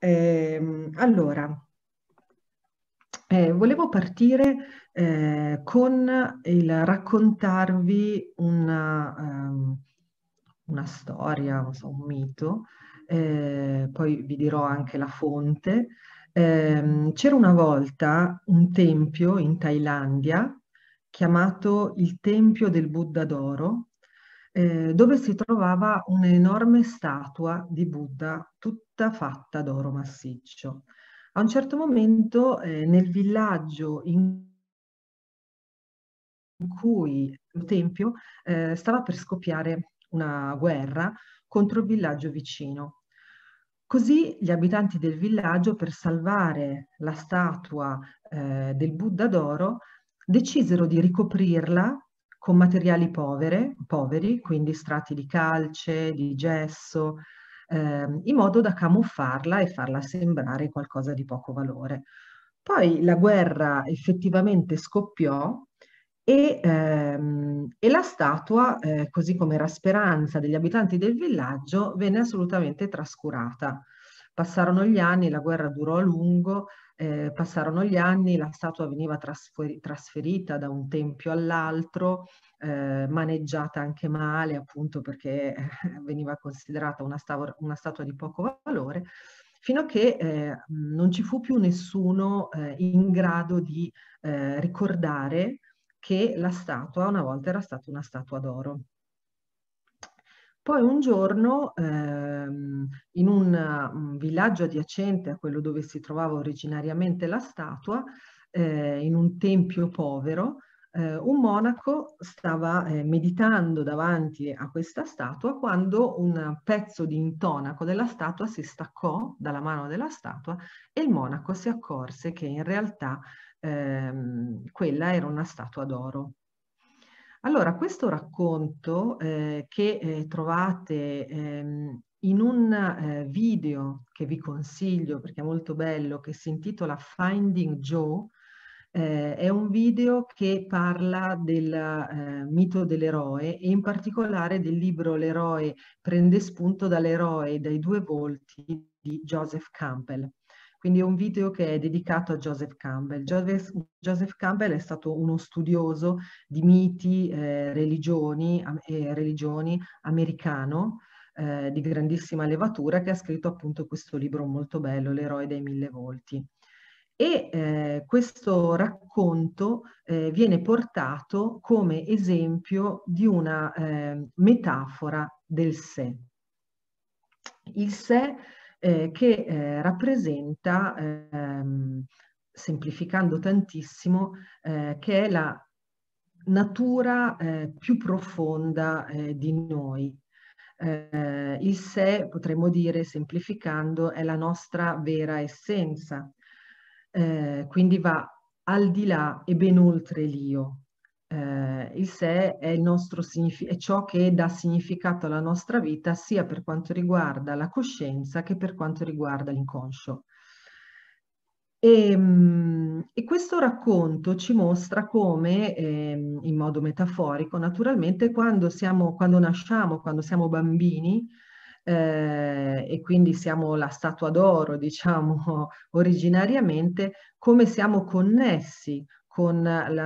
Allora, volevo partire con il raccontarvi una storia, non so, un mito, poi vi dirò anche la fonte. C'era una volta un tempio in Thailandia chiamato il Tempio del Buddha d'Oro, dove si trovava un'enorme statua di Buddha tutta fatta d'oro massiccio. A un certo momento, nel villaggio in cui il tempio stava per scoppiare una guerra contro il villaggio vicino. Così gli abitanti del villaggio, per salvare la statua del Buddha d'oro, decisero di ricoprirla con materiali poveri, quindi strati di calce, di gesso, in modo da camuffarla e farla sembrare qualcosa di poco valore. Poi la guerra effettivamente scoppiò e la statua, così come era speranza degli abitanti del villaggio, venne assolutamente trascurata. Passarono gli anni, la guerra durò a lungo, passarono gli anni, la statua veniva trasferita da un tempio all'altro, maneggiata anche male, appunto perché veniva considerata una statua di poco valore, fino a che non ci fu più nessuno in grado di ricordare che la statua una volta era stata una statua d'oro. Poi un giorno, in un villaggio adiacente a quello dove si trovava originariamente la statua, in un tempio povero, un monaco stava meditando davanti a questa statua quando un pezzo di intonaco della statua si staccò dalla mano della statua e il monaco si accorse che in realtà quella era una statua d'oro. Allora, questo racconto che trovate in un video che vi consiglio perché è molto bello, che si intitola Finding Joe, è un video che parla del mito dell'eroe e in particolare del libro L'eroe prende spunto dall'eroe dai due volti di Joseph Campbell. Quindi è un video che è dedicato a Joseph Campbell. Joseph Campbell è stato uno studioso di miti, religioni americano, di grandissima levatura, che ha scritto appunto questo libro molto bello, L'eroe dai mille volti. E questo racconto viene portato come esempio di una metafora del sé. Il sé che rappresenta, semplificando tantissimo, che è la natura più profonda di noi. Il sé, potremmo dire, semplificando, è la nostra vera essenza, quindi va al di là e ben oltre l'io. Il sé è è ciò che dà significato alla nostra vita sia per quanto riguarda la coscienza che per quanto riguarda l'inconscio. E questo racconto ci mostra come, in modo metaforico, naturalmente, quando nasciamo, quando siamo bambini, e quindi siamo la statua d'oro, diciamo, originariamente, come siamo connessi con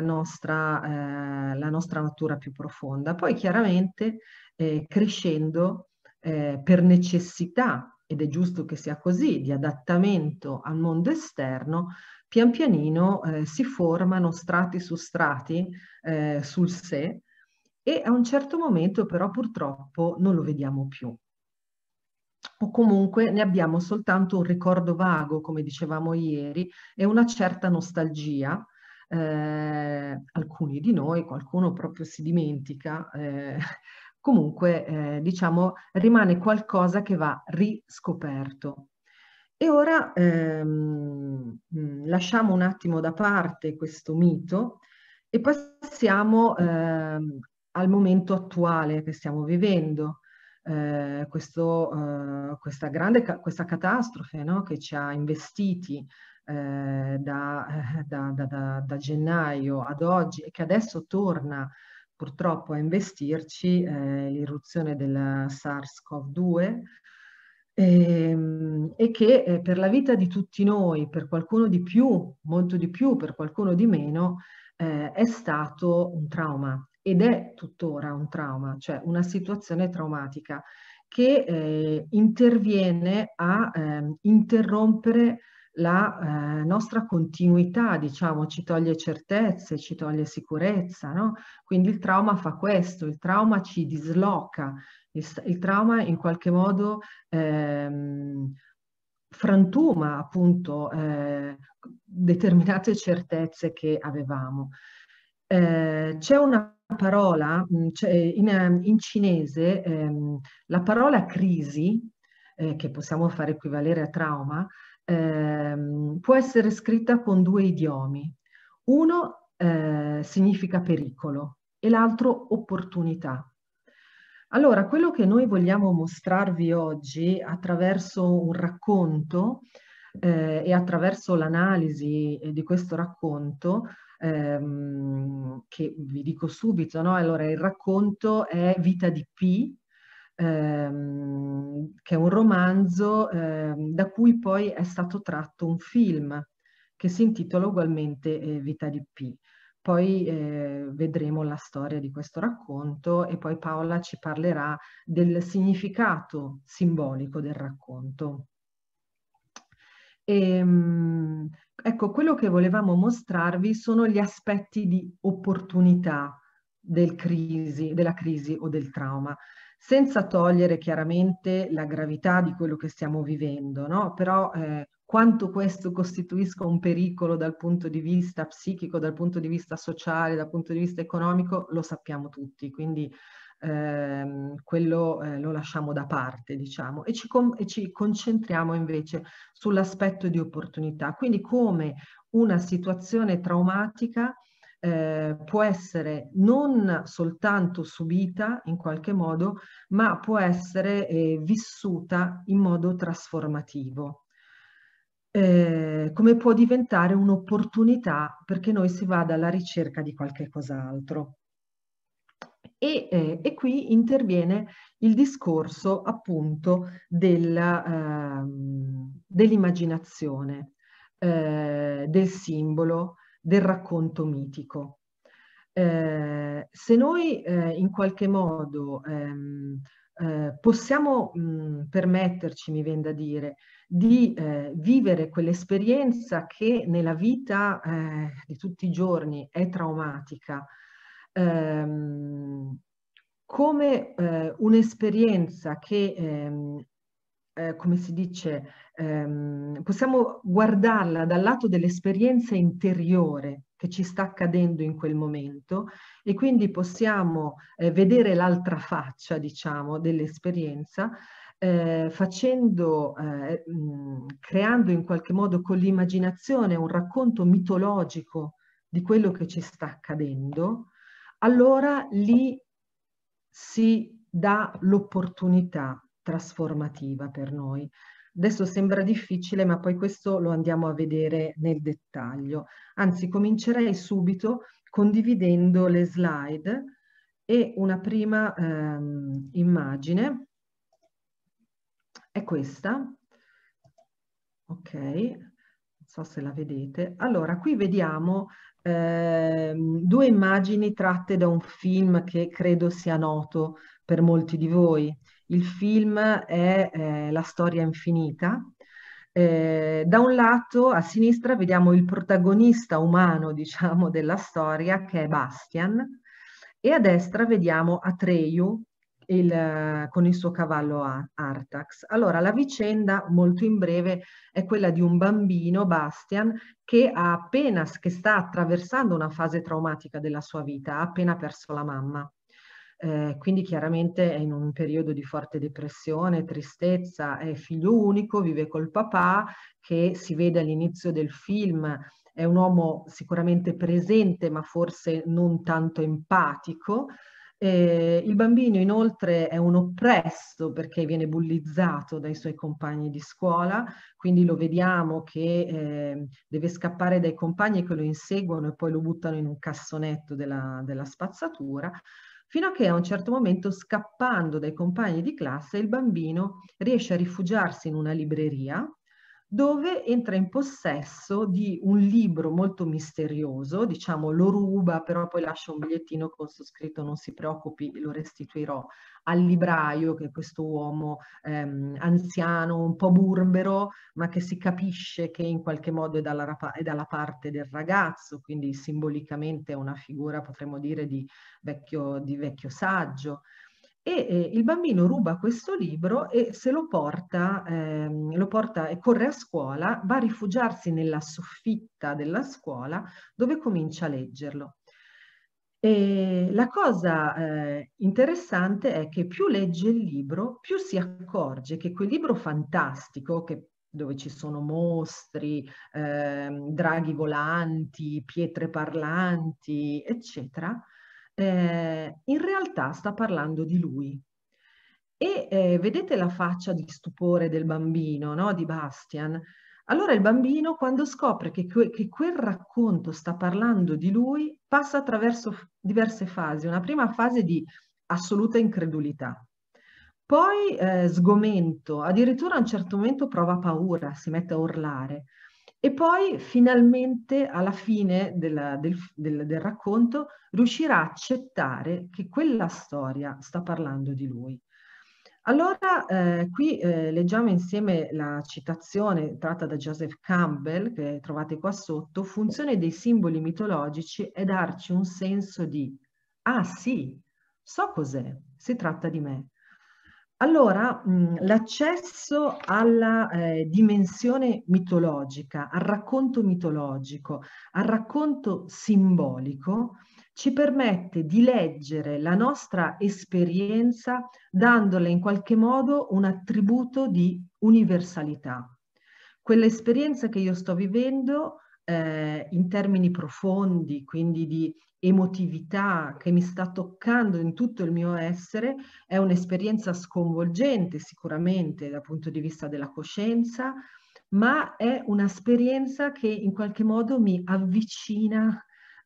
la nostra natura più profonda. Poi chiaramente, crescendo, per necessità, ed è giusto che sia così, di adattamento al mondo esterno, pian pianino si formano strati su strati sul sé e a un certo momento però purtroppo non lo vediamo più. O comunque ne abbiamo soltanto un ricordo vago, come dicevamo ieri, e una certa nostalgia. Alcuni di noi, qualcuno proprio si dimentica, comunque diciamo rimane qualcosa che va riscoperto. E ora lasciamo un attimo da parte questo mito e passiamo al momento attuale che stiamo vivendo. Questa catastrofe, no, che ci ha investiti da gennaio ad oggi e che adesso torna purtroppo a investirci, l'irruzione del SARS-CoV-2, e che per la vita di tutti noi, per qualcuno di più, molto di più, per qualcuno di meno, è stato un trauma ed è tuttora un trauma, cioè una situazione traumatica che interviene a interrompere la nostra continuità, diciamo, ci toglie certezze, ci toglie sicurezza, no? Quindi il trauma fa questo, il trauma ci disloca, il trauma in qualche modo frantuma appunto determinate certezze che avevamo. C'è una parola, in cinese, la parola crisi, che possiamo fare equivalere a trauma, può essere scritta con due idiomi. Uno significa pericolo e l'altro opportunità. Allora, quello che noi vogliamo mostrarvi oggi attraverso un racconto e attraverso l'analisi di questo racconto, che vi dico subito, no? Allora, il racconto è Vita di P, che è un romanzo da cui poi è stato tratto un film che si intitola ugualmente Vita di P. Poi vedremo la storia di questo racconto e poi Paola ci parlerà del significato simbolico del racconto. Ecco, quello che volevamo mostrarvi sono gli aspetti di opportunità della crisi o del trauma, senza togliere chiaramente la gravità di quello che stiamo vivendo, no? Però quanto questo costituisca un pericolo dal punto di vista psichico, dal punto di vista sociale, dal punto di vista economico, lo sappiamo tutti, quindi quello lo lasciamo da parte, diciamo, e ci concentriamo invece sull'aspetto di opportunità, quindi come una situazione traumatica può essere non soltanto subita in qualche modo, ma può essere vissuta in modo trasformativo. Come può diventare un'opportunità perché noi si vada alla ricerca di qualche cos'altro. E qui interviene il discorso appunto dell'immaginazione, del simbolo, del racconto mitico. Se noi in qualche modo possiamo permetterci, mi viene da dire, di vivere quell'esperienza che nella vita di tutti i giorni è traumatica, come un'esperienza che, come si dice, possiamo guardarla dal lato dell'esperienza interiore che ci sta accadendo in quel momento e quindi possiamo vedere l'altra faccia, diciamo, dell'esperienza, creando in qualche modo con l'immaginazione un racconto mitologico di quello che ci sta accadendo, allora lì si dà l'opportunità trasformativa per noi. Adesso sembra difficile, ma poi questo lo andiamo a vedere nel dettaglio. Anzi, comincerei subito condividendo le slide e una prima immagine è questa. Ok, non so se la vedete. Allora, qui vediamo due immagini tratte da un film che credo sia noto per molti di voi. Il film è La storia infinita. Da un lato, a sinistra, vediamo il protagonista umano, diciamo, della storia, che è Bastian, e a destra vediamo Atreyu, con il suo cavallo Artax. Allora, la vicenda, molto in breve, è quella di un bambino, Bastian, che sta attraversando una fase traumatica della sua vita, ha appena perso la mamma. Quindi chiaramente è in un periodo di forte depressione, tristezza, è figlio unico, vive col papà, che si vede all'inizio del film, è un uomo sicuramente presente, ma forse non tanto empatico. Il bambino inoltre è un oppresso perché viene bullizzato dai suoi compagni di scuola, quindi lo vediamo che deve scappare dai compagni che lo inseguono e poi lo buttano in un cassonetto della spazzatura. fino a che a un certo momento, scappando dai compagni di classe, il bambino riesce a rifugiarsi in una libreria dove entra in possesso di un libro molto misterioso, diciamo lo ruba, però poi lascia un bigliettino con su scritto non si preoccupi, lo restituirò al libraio, che è questo uomo anziano, un po' burbero, ma che si capisce che in qualche modo è dalla parte del ragazzo, quindi simbolicamente è una figura, potremmo dire, di vecchio saggio. E il bambino ruba questo libro e se lo porta e corre a scuola, va a rifugiarsi nella soffitta della scuola dove comincia a leggerlo. E la cosa interessante è che più legge il libro, più si accorge che quel libro fantastico, dove ci sono mostri, draghi volanti, pietre parlanti, eccetera, in realtà sta parlando di lui. E vedete la faccia di stupore del bambino, no? Di Bastian. Allora il bambino, quando scopre che quel racconto sta parlando di lui, passa attraverso diverse fasi. Una prima fase di assoluta incredulità, poi sgomento, addirittura a un certo momento prova paura, si mette a urlare. E poi finalmente alla fine del racconto riuscirà a accettare che quella storia sta parlando di lui. Allora, qui leggiamo insieme la citazione tratta da Joseph Campbell, che trovate qua sotto: funzione dei simboli mitologici è darci un senso di, ah sì, so cos'è, si tratta di me. Allora, l'accesso alla dimensione mitologica, al racconto mitologico, al racconto simbolico, ci permette di leggere la nostra esperienza dandole in qualche modo un attributo di universalità. Quell'esperienza che io sto vivendo in termini profondi, quindi di emotività che mi sta toccando in tutto il mio essere, è un'esperienza sconvolgente sicuramente dal punto di vista della coscienza, ma è un'esperienza che in qualche modo mi avvicina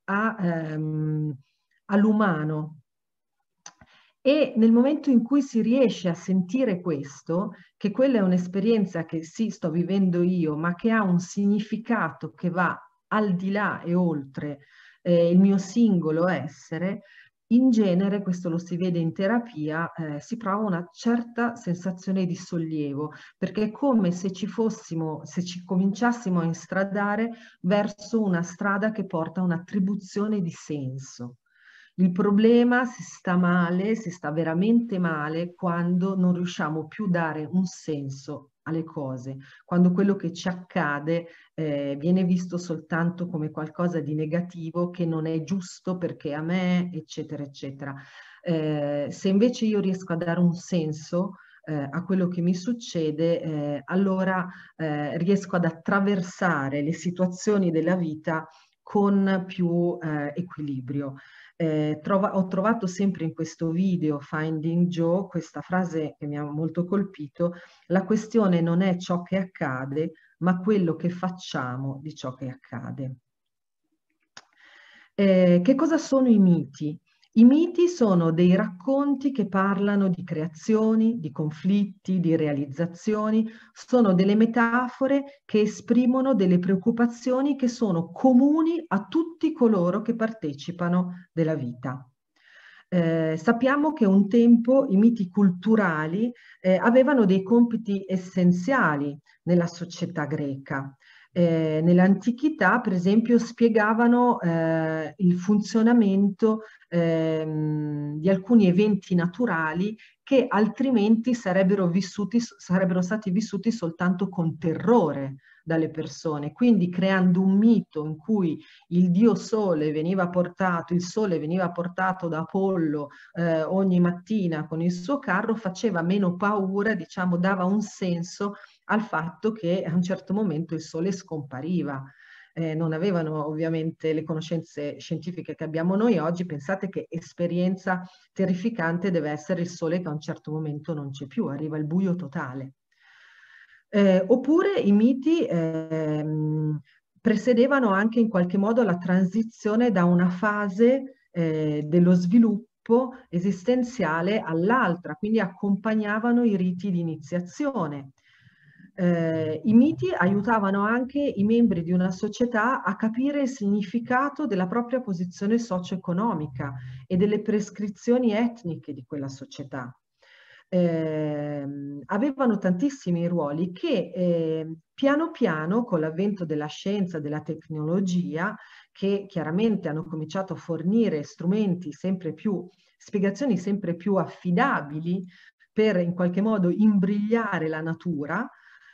all'umano. E nel momento in cui si riesce a sentire questo, che quella è un'esperienza che sì, sto vivendo io, ma che ha un significato che va al di là e oltre il mio singolo essere, in genere, questo lo si vede in terapia, si prova una certa sensazione di sollievo, perché è come se se ci cominciassimo a instradare verso una strada che porta a un'attribuzione di senso. Il problema si sta male, si sta veramente male quando non riusciamo più a dare un senso alle cose, quando quello che ci accade viene visto soltanto come qualcosa di negativo che non è giusto perché a me, eccetera, eccetera. Se invece io riesco a dare un senso a quello che mi succede, allora riesco ad attraversare le situazioni della vita con più equilibrio. Ho trovato sempre in questo video Finding Joe questa frase che mi ha molto colpito: la questione non è ciò che accade, ma quello che facciamo di ciò che accade. Che cosa sono i miti? I miti sono dei racconti che parlano di creazioni, di conflitti, di realizzazioni, sono delle metafore che esprimono delle preoccupazioni che sono comuni a tutti coloro che partecipano della vita. Sappiamo che un tempo i miti culturali avevano dei compiti essenziali nella società greca. Nell'antichità, per esempio, spiegavano il funzionamento di alcuni eventi naturali che altrimenti sarebbero stati vissuti soltanto con terrore dalle persone, quindi creando un mito in cui il sole veniva portato da Apollo ogni mattina con il suo carro, faceva meno paura, diciamo, dava un senso al fatto che a un certo momento il sole scompariva. Non avevano ovviamente le conoscenze scientifiche che abbiamo noi oggi. Pensate che esperienza terrificante deve essere il sole che a un certo momento non c'è più, arriva il buio totale. Oppure i miti precedevano anche in qualche modo la transizione da una fase dello sviluppo sviluppo esistenziale all'altra, quindi accompagnavano i riti di iniziazione. I miti aiutavano anche i membri di una società a capire il significato della propria posizione socio-economica e delle prescrizioni etniche di quella società. Avevano tantissimi ruoli che piano piano, con l'avvento della scienza, della tecnologia, che chiaramente hanno cominciato a fornire strumenti sempre più, spiegazioni sempre più affidabili per in qualche modo imbrigliare la natura,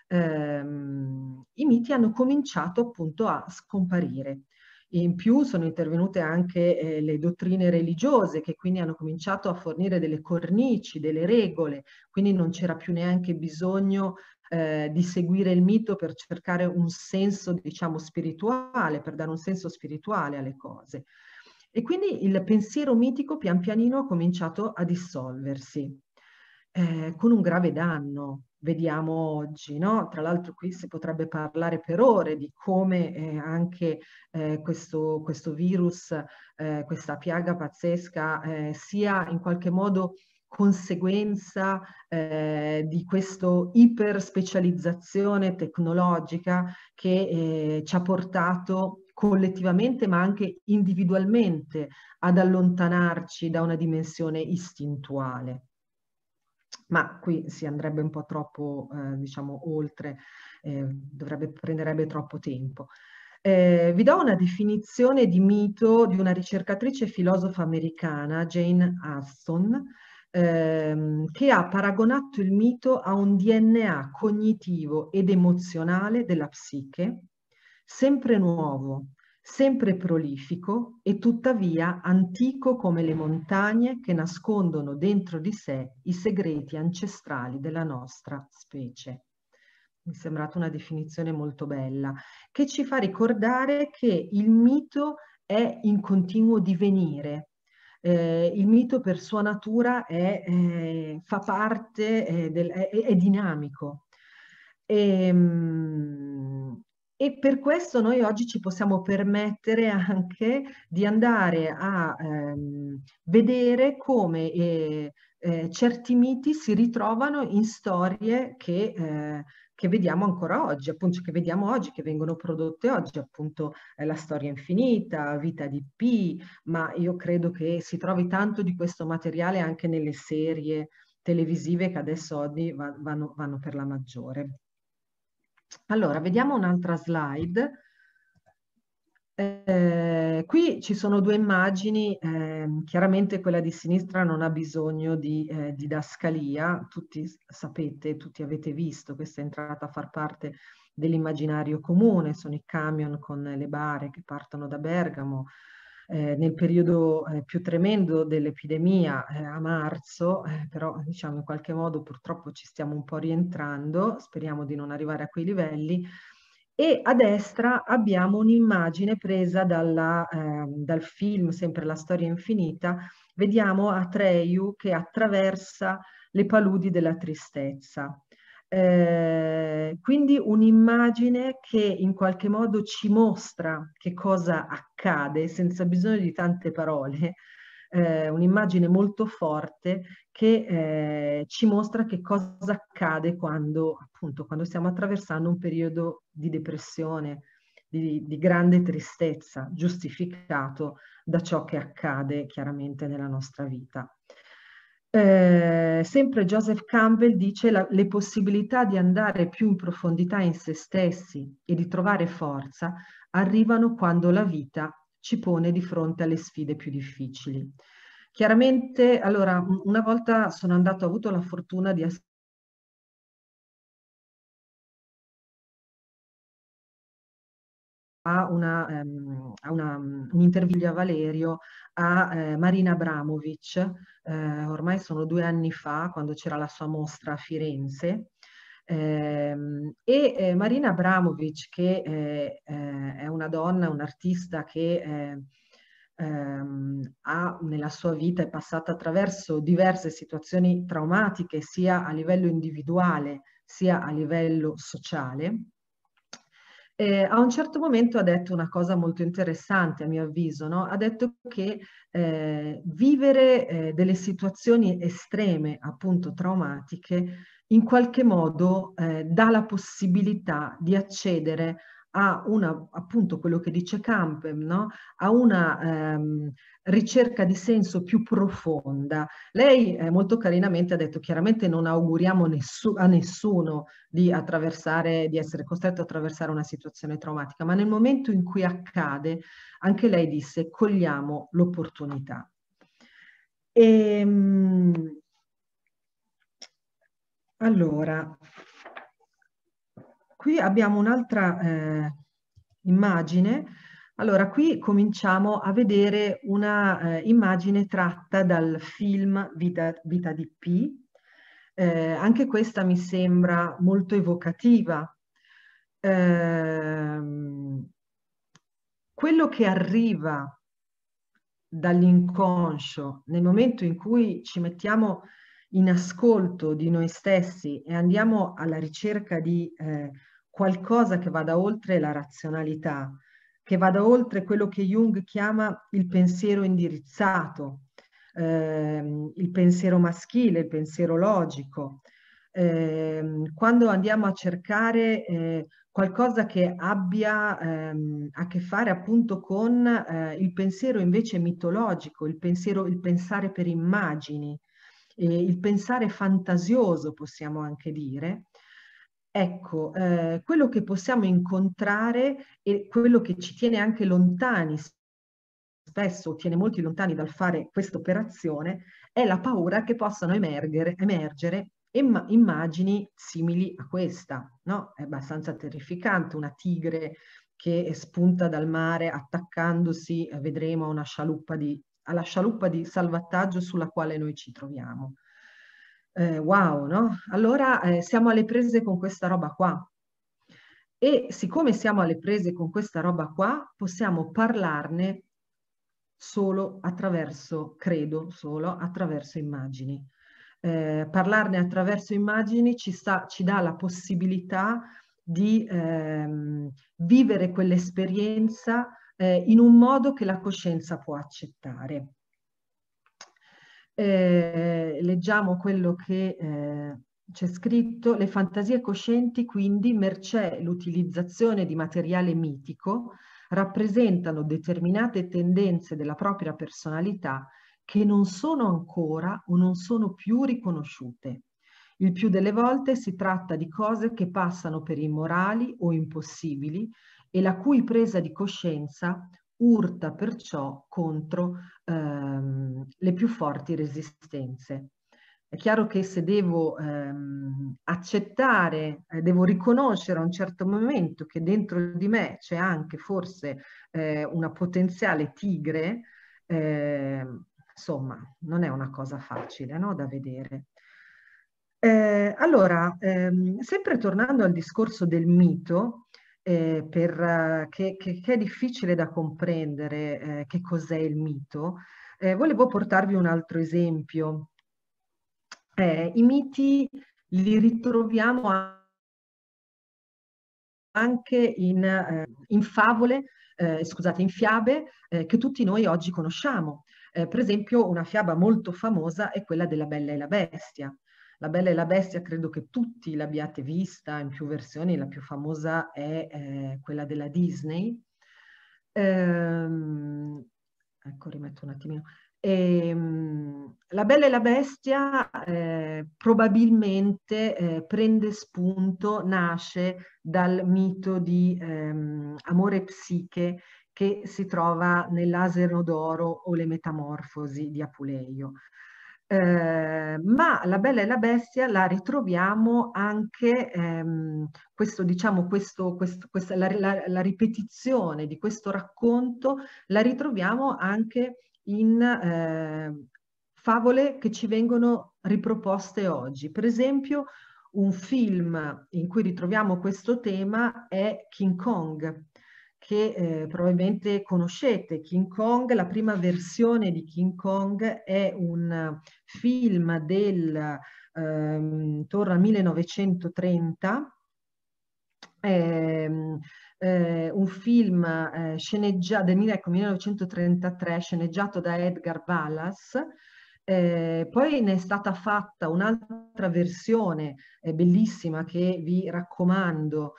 i miti hanno cominciato appunto a scomparire. In più sono intervenute anche le dottrine religiose, che quindi hanno cominciato a fornire delle cornici, delle regole, quindi non c'era più neanche bisogno di seguire il mito per cercare un senso, diciamo, spirituale, per dare un senso spirituale alle cose. E quindi il pensiero mitico pian pianino ha cominciato a dissolversi, con un grave danno. Vediamo oggi, no? Tra l'altro qui si potrebbe parlare per ore di come anche questo virus, questa piaga pazzesca, sia in qualche modo conseguenza di questa iperspecializzazione tecnologica che ci ha portato collettivamente ma anche individualmente ad allontanarci da una dimensione istintuale. Ma qui si andrebbe un po' troppo, diciamo, oltre, prenderebbe troppo tempo. Vi do una definizione di mito di una ricercatrice filosofa americana, Jane Austen, che ha paragonato il mito a un DNA cognitivo ed emozionale della psiche, sempre nuovo, sempre prolifico e tuttavia antico come le montagne che nascondono dentro di sé i segreti ancestrali della nostra specie. Mi è sembrata una definizione molto bella, che ci fa ricordare che il mito è in continuo divenire. Il mito per sua natura fa parte, è dinamico. E per questo noi oggi ci possiamo permettere anche di andare a vedere come certi miti si ritrovano in storie che vediamo ancora oggi, appunto, che vediamo oggi, che vengono prodotte oggi, appunto La storia infinita, Vita di Pi, ma io credo che si trovi tanto di questo materiale anche nelle serie televisive che adesso oggi vanno per la maggiore. Allora, vediamo un'altra slide. Qui ci sono due immagini, chiaramente quella di sinistra non ha bisogno di didascalia, tutti sapete, tutti avete visto, questa è entrata a far parte dell'immaginario comune, sono i camion con le bare che partono da Bergamo, nel periodo più tremendo dell'epidemia a marzo, però diciamo in qualche modo purtroppo ci stiamo un po' rientrando, speriamo di non arrivare a quei livelli. E a destra abbiamo un'immagine presa dal film, sempre La storia infinita, vediamo Atreyu che attraversa le paludi della tristezza. Quindi un'immagine che in qualche modo ci mostra che cosa accade senza bisogno di tante parole, un'immagine molto forte che ci mostra che cosa accade quando, appunto, quando stiamo attraversando un periodo di depressione, di grande tristezza, giustificato da ciò che accade chiaramente nella nostra vita. Sempre Joseph Campbell dice le possibilità di andare più in profondità in se stessi e di trovare forza arrivano quando la vita ci pone di fronte alle sfide più difficili. Chiaramente, allora, una volta sono andato, ho avuto la fortuna di essere un'intervista a Valerio a Marina Abramovic, ormai sono 2 anni fa, quando c'era la sua mostra a Firenze. Marina Abramovic, che è una donna, un'artista che nella sua vita è passata attraverso diverse situazioni traumatiche, sia a livello individuale sia a livello sociale, A un certo momento ha detto una cosa molto interessante, a mio avviso, no? Ha detto che vivere delle situazioni estreme, appunto traumatiche, in qualche modo dà la possibilità di accedere a una, appunto quello che dice Campbell, no? A una ricerca di senso più profonda. Lei molto carinamente ha detto, chiaramente non auguriamo a nessuno di attraversare, di essere costretto a attraversare una situazione traumatica, ma nel momento in cui accade, anche lei disse, cogliamo l'opportunità. E, allora, qui abbiamo un'altra immagine. Allora, qui cominciamo a vedere una immagine tratta dal film Vita di P. Anche questa mi sembra molto evocativa. Quello che arriva dall'inconscio nel momento in cui ci mettiamo in ascolto di noi stessi e andiamo alla ricerca di qualcosa che vada oltre la razionalità, che vada oltre quello che Jung chiama il pensiero indirizzato, il pensiero maschile, il pensiero logico. Quando andiamo a cercare qualcosa che abbia a che fare appunto con il pensiero invece mitologico, il pensiero, il pensare per immagini, il pensare fantasioso, possiamo anche dire. Ecco, quello che possiamo incontrare e quello che ci tiene anche lontani, spesso tiene molti lontani dal fare questa operazione, è la paura che possano emergere immagini simili a questa, no? È abbastanza terrificante, una tigre che spunta dal mare attaccandosi, vedremo, a alla scialuppa di salvataggio sulla quale noi ci troviamo. Wow, no? Allora siamo alle prese con questa roba qua. E siccome siamo alle prese con questa roba qua, possiamo parlarne solo attraverso, credo, solo attraverso immagini. Parlarne attraverso immagini ci dà la possibilità di vivere quell'esperienza in un modo che la coscienza può accettare. Leggiamo quello che c'è scritto: le fantasie coscienti, quindi, mercé l'utilizzazione di materiale mitico, rappresentano determinate tendenze della propria personalità che non sono ancora o non sono più riconosciute. Il più delle volte si tratta di cose che passano per immorali o impossibili e la cui presa di coscienza urta perciò contro le più forti resistenze. È chiaro che se devo accettare, devo riconoscere a un certo momento che dentro di me c'è anche forse una potenziale tigre, insomma, non è una cosa facile, no, da vedere. Allora, sempre tornando al discorso del mito, che è difficile da comprendere che cos'è il mito, volevo portarvi un altro esempio. I miti li ritroviamo anche in favole, scusate, in fiabe che tutti noi oggi conosciamo. Per esempio, una fiaba molto famosa è quella della Bella e la Bestia. La Bella e la Bestia credo che tutti l'abbiate vista in più versioni, la più famosa è quella della Disney. Ecco, rimetto un attimino. La Bella e la Bestia probabilmente prende spunto, nasce dal mito di Amore e Psiche che si trova nell'Asino d'Oro o le Metamorfosi di Apuleio. Ma la Bella e la Bestia la ritroviamo anche, diciamo, la ripetizione di questo racconto la ritroviamo anche in favole che ci vengono riproposte oggi. Per esempio, un film in cui ritroviamo questo tema è King Kong, che probabilmente conoscete. King Kong, la prima versione di King Kong è un film intorno al 1930, un film del 1933, sceneggiato da Edgar Wallace. Poi ne è stata fatta un'altra versione bellissima che vi raccomando,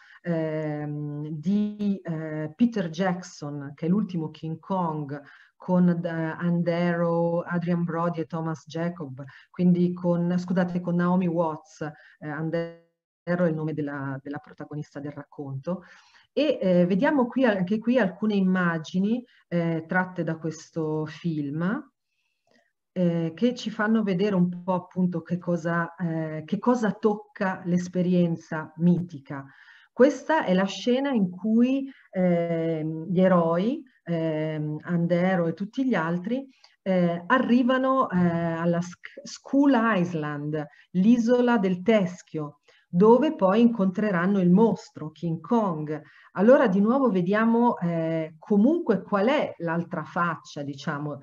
di Peter Jackson, che è l'ultimo King Kong, con Andero, Adrian Brody e Thomas Jacob, quindi scusate, con Naomi Watts. Andero è il nome della protagonista del racconto. E vediamo qui, anche qui, alcune immagini tratte da questo film, che ci fanno vedere un po' appunto che cosa tocca l'esperienza mitica. Questa è la scena in cui gli eroi, Andero e tutti gli altri, arrivano alla Skull Island, l'isola del teschio, dove poi incontreranno il mostro, King Kong. Allora di nuovo vediamo comunque qual è l'altra faccia, diciamo,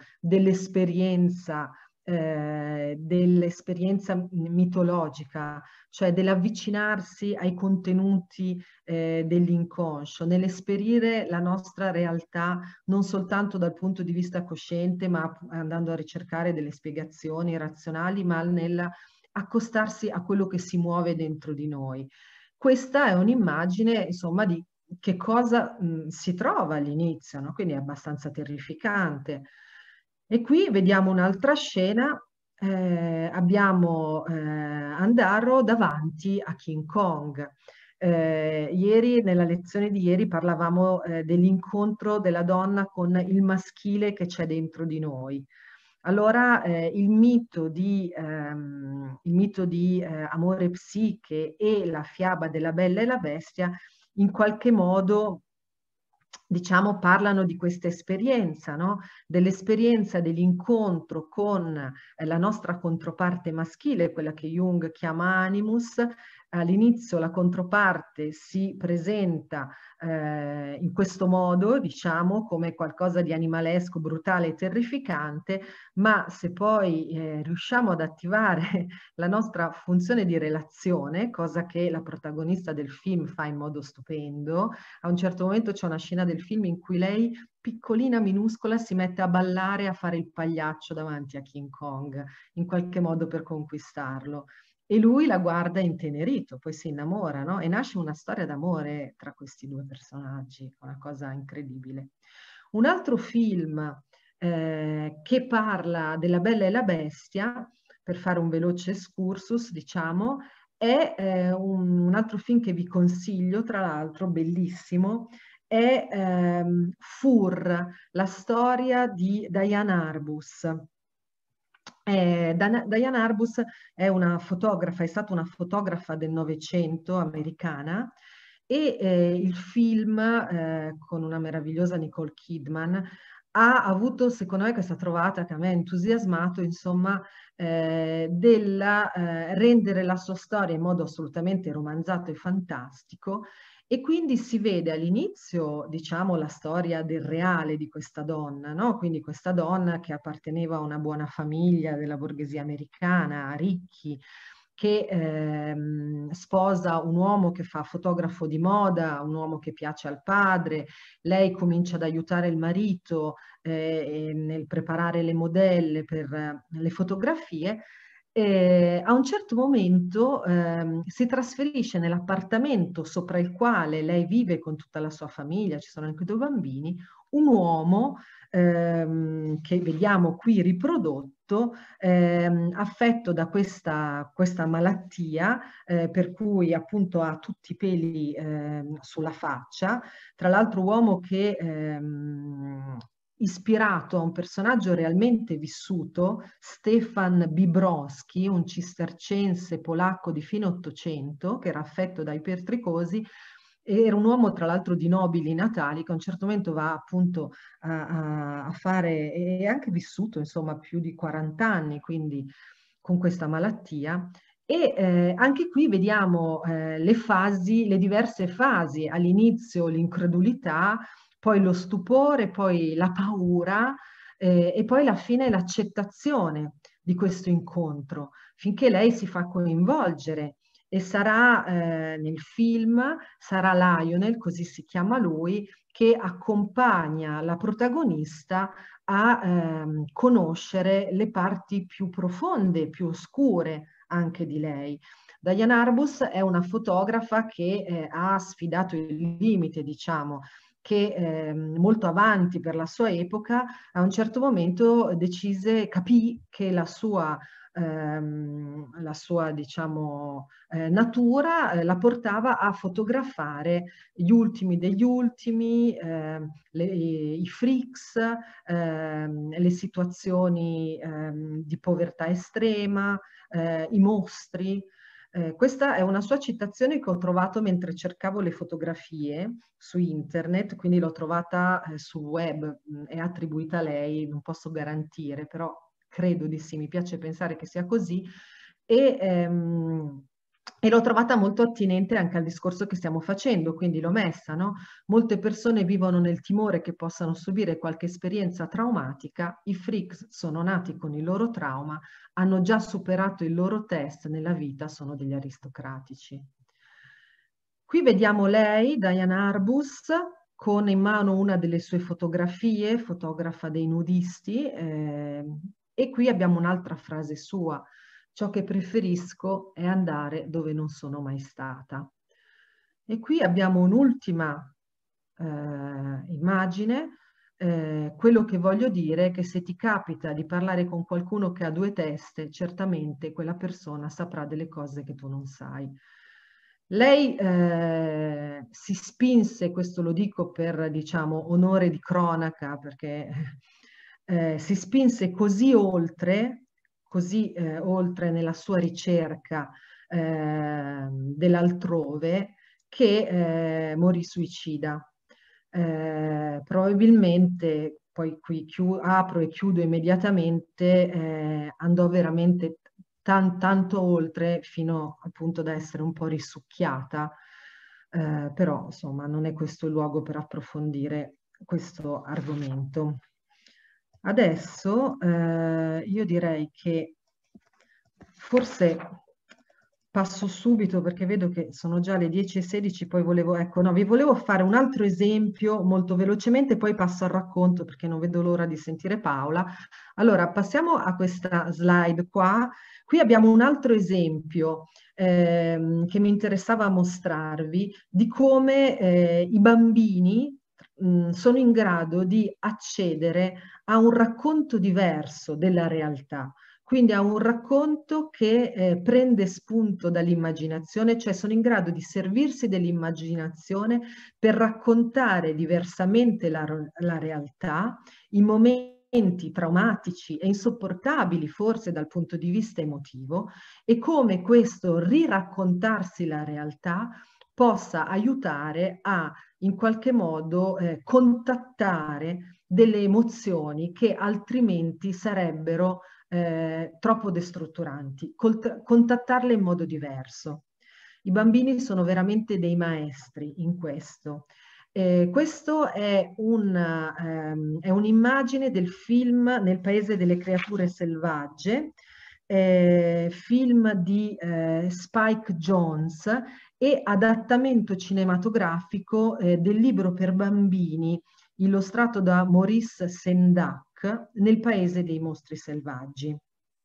dell'esperienza mitologica, cioè dell'avvicinarsi ai contenuti dell'inconscio, nell'esperire la nostra realtà non soltanto dal punto di vista cosciente, ma andando a ricercare delle spiegazioni razionali, ma accostarsi a quello che si muove dentro di noi. Questa è un'immagine, insomma, di che cosa si trova all'inizio, no? Quindi è abbastanza terrificante. E qui vediamo un'altra scena, abbiamo Andaro davanti a King Kong. Ieri, nella lezione di ieri, parlavamo dell'incontro della donna con il maschile che c'è dentro di noi. Allora, il mito di Amore Psiche e la fiaba della Bella e la Bestia in qualche modo, diciamo, parlano di questa esperienza, no? Dell'esperienza dell'incontro con la nostra controparte maschile, quella che Jung chiama animus. All'inizio la controparte si presenta in questo modo, diciamo, come qualcosa di animalesco, brutale e terrificante, ma se poi riusciamo ad attivare la nostra funzione di relazione, cosa che la protagonista del film fa in modo stupendo, a un certo momento c'è una scena del film in cui lei, piccolina, minuscola, si mette a ballare, a fare il pagliaccio davanti a King Kong, in qualche modo per conquistarlo. E lui la guarda intenerito, poi si innamora, no? E nasce una storia d'amore tra questi due personaggi, una cosa incredibile. Un altro film che parla della Bella e la Bestia, per fare un veloce excursus, diciamo, è un altro film che vi consiglio, tra l'altro, bellissimo, è Fur, la storia di Diane Arbus. Diane Arbus è una fotografa, è stata una fotografa del Novecento americana, e il film con una meravigliosa Nicole Kidman ha avuto, secondo me, questa trovata che a me ha entusiasmato, insomma, della rendere la sua storia in modo assolutamente romanzato e fantastico. E quindi si vede all'inizio, diciamo, la storia del reale di questa donna, no? Quindi questa donna che apparteneva a una buona famiglia della borghesia americana, ricchi, che sposa un uomo che fa fotografo di moda, un uomo che piace al padre. Lei comincia ad aiutare il marito nel preparare le modelle per le fotografie. A un certo momento si trasferisce nell'appartamento sopra il quale lei vive con tutta la sua famiglia, ci sono anche due bambini, un uomo che vediamo qui riprodotto, affetto da questa malattia, per cui appunto ha tutti i peli sulla faccia, tra l'altro uomo che ispirato a un personaggio realmente vissuto, Stefan Bibrowski, un cistercense polacco di fine Ottocento, che era affetto da ipertricosi. Era un uomo, tra l'altro, di nobili natali, che a un certo momento va appunto a fare, e anche vissuto, insomma, più di 40 anni, quindi con questa malattia. E anche qui vediamo le diverse fasi, all'inizio l'incredulità, poi lo stupore, poi la paura e poi alla fine l'accettazione di questo incontro, finché lei si fa coinvolgere e sarà nel film, sarà Lionel, così si chiama lui, che accompagna la protagonista a conoscere le parti più profonde, più oscure anche di lei. Diane Arbus è una fotografa che ha sfidato il limite, diciamo, che molto avanti per la sua epoca, a un certo momento decise, capì che la sua diciamo, natura la portava a fotografare gli ultimi degli ultimi, i freaks, le situazioni di povertà estrema, i mostri. Questa è una sua citazione che ho trovato mentre cercavo le fotografie su internet, quindi l'ho trovata sul web, è attribuita a lei, non posso garantire, però credo di sì, mi piace pensare che sia così, e, e l'ho trovata molto attinente anche al discorso che stiamo facendo, quindi l'ho messa, no? Molte persone vivono nel timore che possano subire qualche esperienza traumatica, i freaks sono nati con il loro trauma, hanno già superato il loro test nella vita, sono degli aristocratici. Qui vediamo lei, Diane Arbus, con in mano una delle sue fotografie, fotografa dei nudisti, e qui abbiamo un'altra frase sua: ciò che preferisco è andare dove non sono mai stata. E qui abbiamo un'ultima immagine. Quello che voglio dire è che se ti capita di parlare con qualcuno che ha due teste, certamente quella persona saprà delle cose che tu non sai. Lei si spinse, questo lo dico per, diciamo, onore di cronaca, perché si spinse così oltre nella sua ricerca dell'altrove, che morì suicida. Probabilmente, poi qui apro e chiudo immediatamente, andò veramente tanto oltre fino appunto da essere un po' risucchiata, però insomma non è questo il luogo per approfondire questo argomento. Adesso io direi che forse passo subito perché vedo che sono già le 10:16, poi volevo, ecco, no, vi volevo fare un altro esempio molto velocemente, poi passo al racconto perché non vedo l'ora di sentire Paola. Allora, passiamo a questa slide qua. Qui abbiamo un altro esempio che mi interessava mostrarvi di come i bambini sono in grado di accedere a un racconto diverso della realtà. Quindi ha un racconto che prende spunto dall'immaginazione, cioè sono in grado di servirsi dell'immaginazione per raccontare diversamente la realtà, i momenti traumatici e insopportabili forse dal punto di vista emotivo, e come questo riraccontarsi la realtà possa aiutare a in qualche modo contattare delle emozioni che altrimenti sarebbero troppo destrutturanti, contattarle in modo diverso. I bambini sono veramente dei maestri in questo. Questo è un'immagine del film Nel paese delle creature selvagge, film di Spike Jonze e adattamento cinematografico del libro per bambini illustrato da Maurice Sendak, Nel paese dei mostri selvaggi.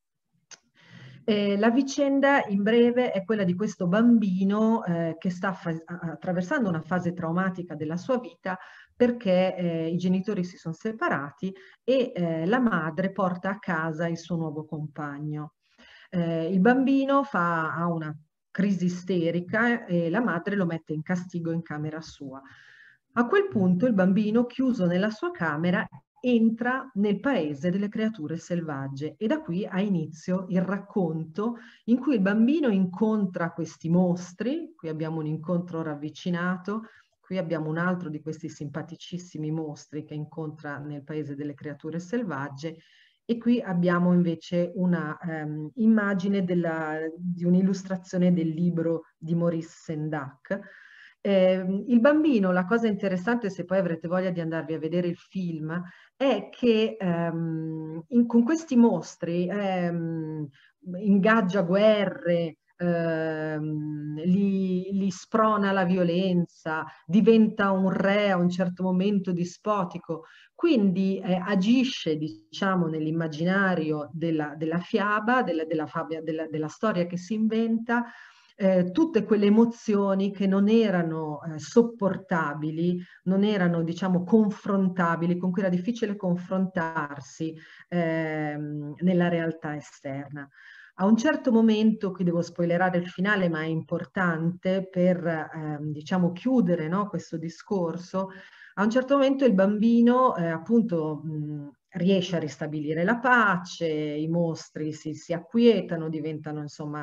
La vicenda in breve è quella di questo bambino che sta attraversando una fase traumatica della sua vita perché i genitori si sono separati e la madre porta a casa il suo nuovo compagno. Il bambino ha una crisi isterica e la madre lo mette in castigo in camera sua. A quel punto il bambino, chiuso nella sua camera, entra nel paese delle creature selvagge e da qui ha inizio il racconto in cui il bambino incontra questi mostri. Qui abbiamo un incontro ravvicinato, qui abbiamo un altro di questi simpaticissimi mostri che incontra nel paese delle creature selvagge, e qui abbiamo invece una immagine di un'illustrazione del libro di Maurice Sendak. Il bambino, la cosa interessante, se poi avrete voglia di andarvi a vedere il film, è che con questi mostri ingaggia guerre, li sprona alla violenza, diventa un re a un certo momento dispotico, quindi agisce, diciamo, nell'immaginario della fiaba, della storia che si inventa, tutte quelle emozioni che non erano sopportabili, non erano, diciamo, confrontabili, con cui era difficile confrontarsi nella realtà esterna. A un certo momento, qui devo spoilerare il finale, ma è importante per, diciamo, chiudere, no, questo discorso. A un certo momento il bambino, appunto, riesce a ristabilire la pace, i mostri si acquietano, diventano, insomma,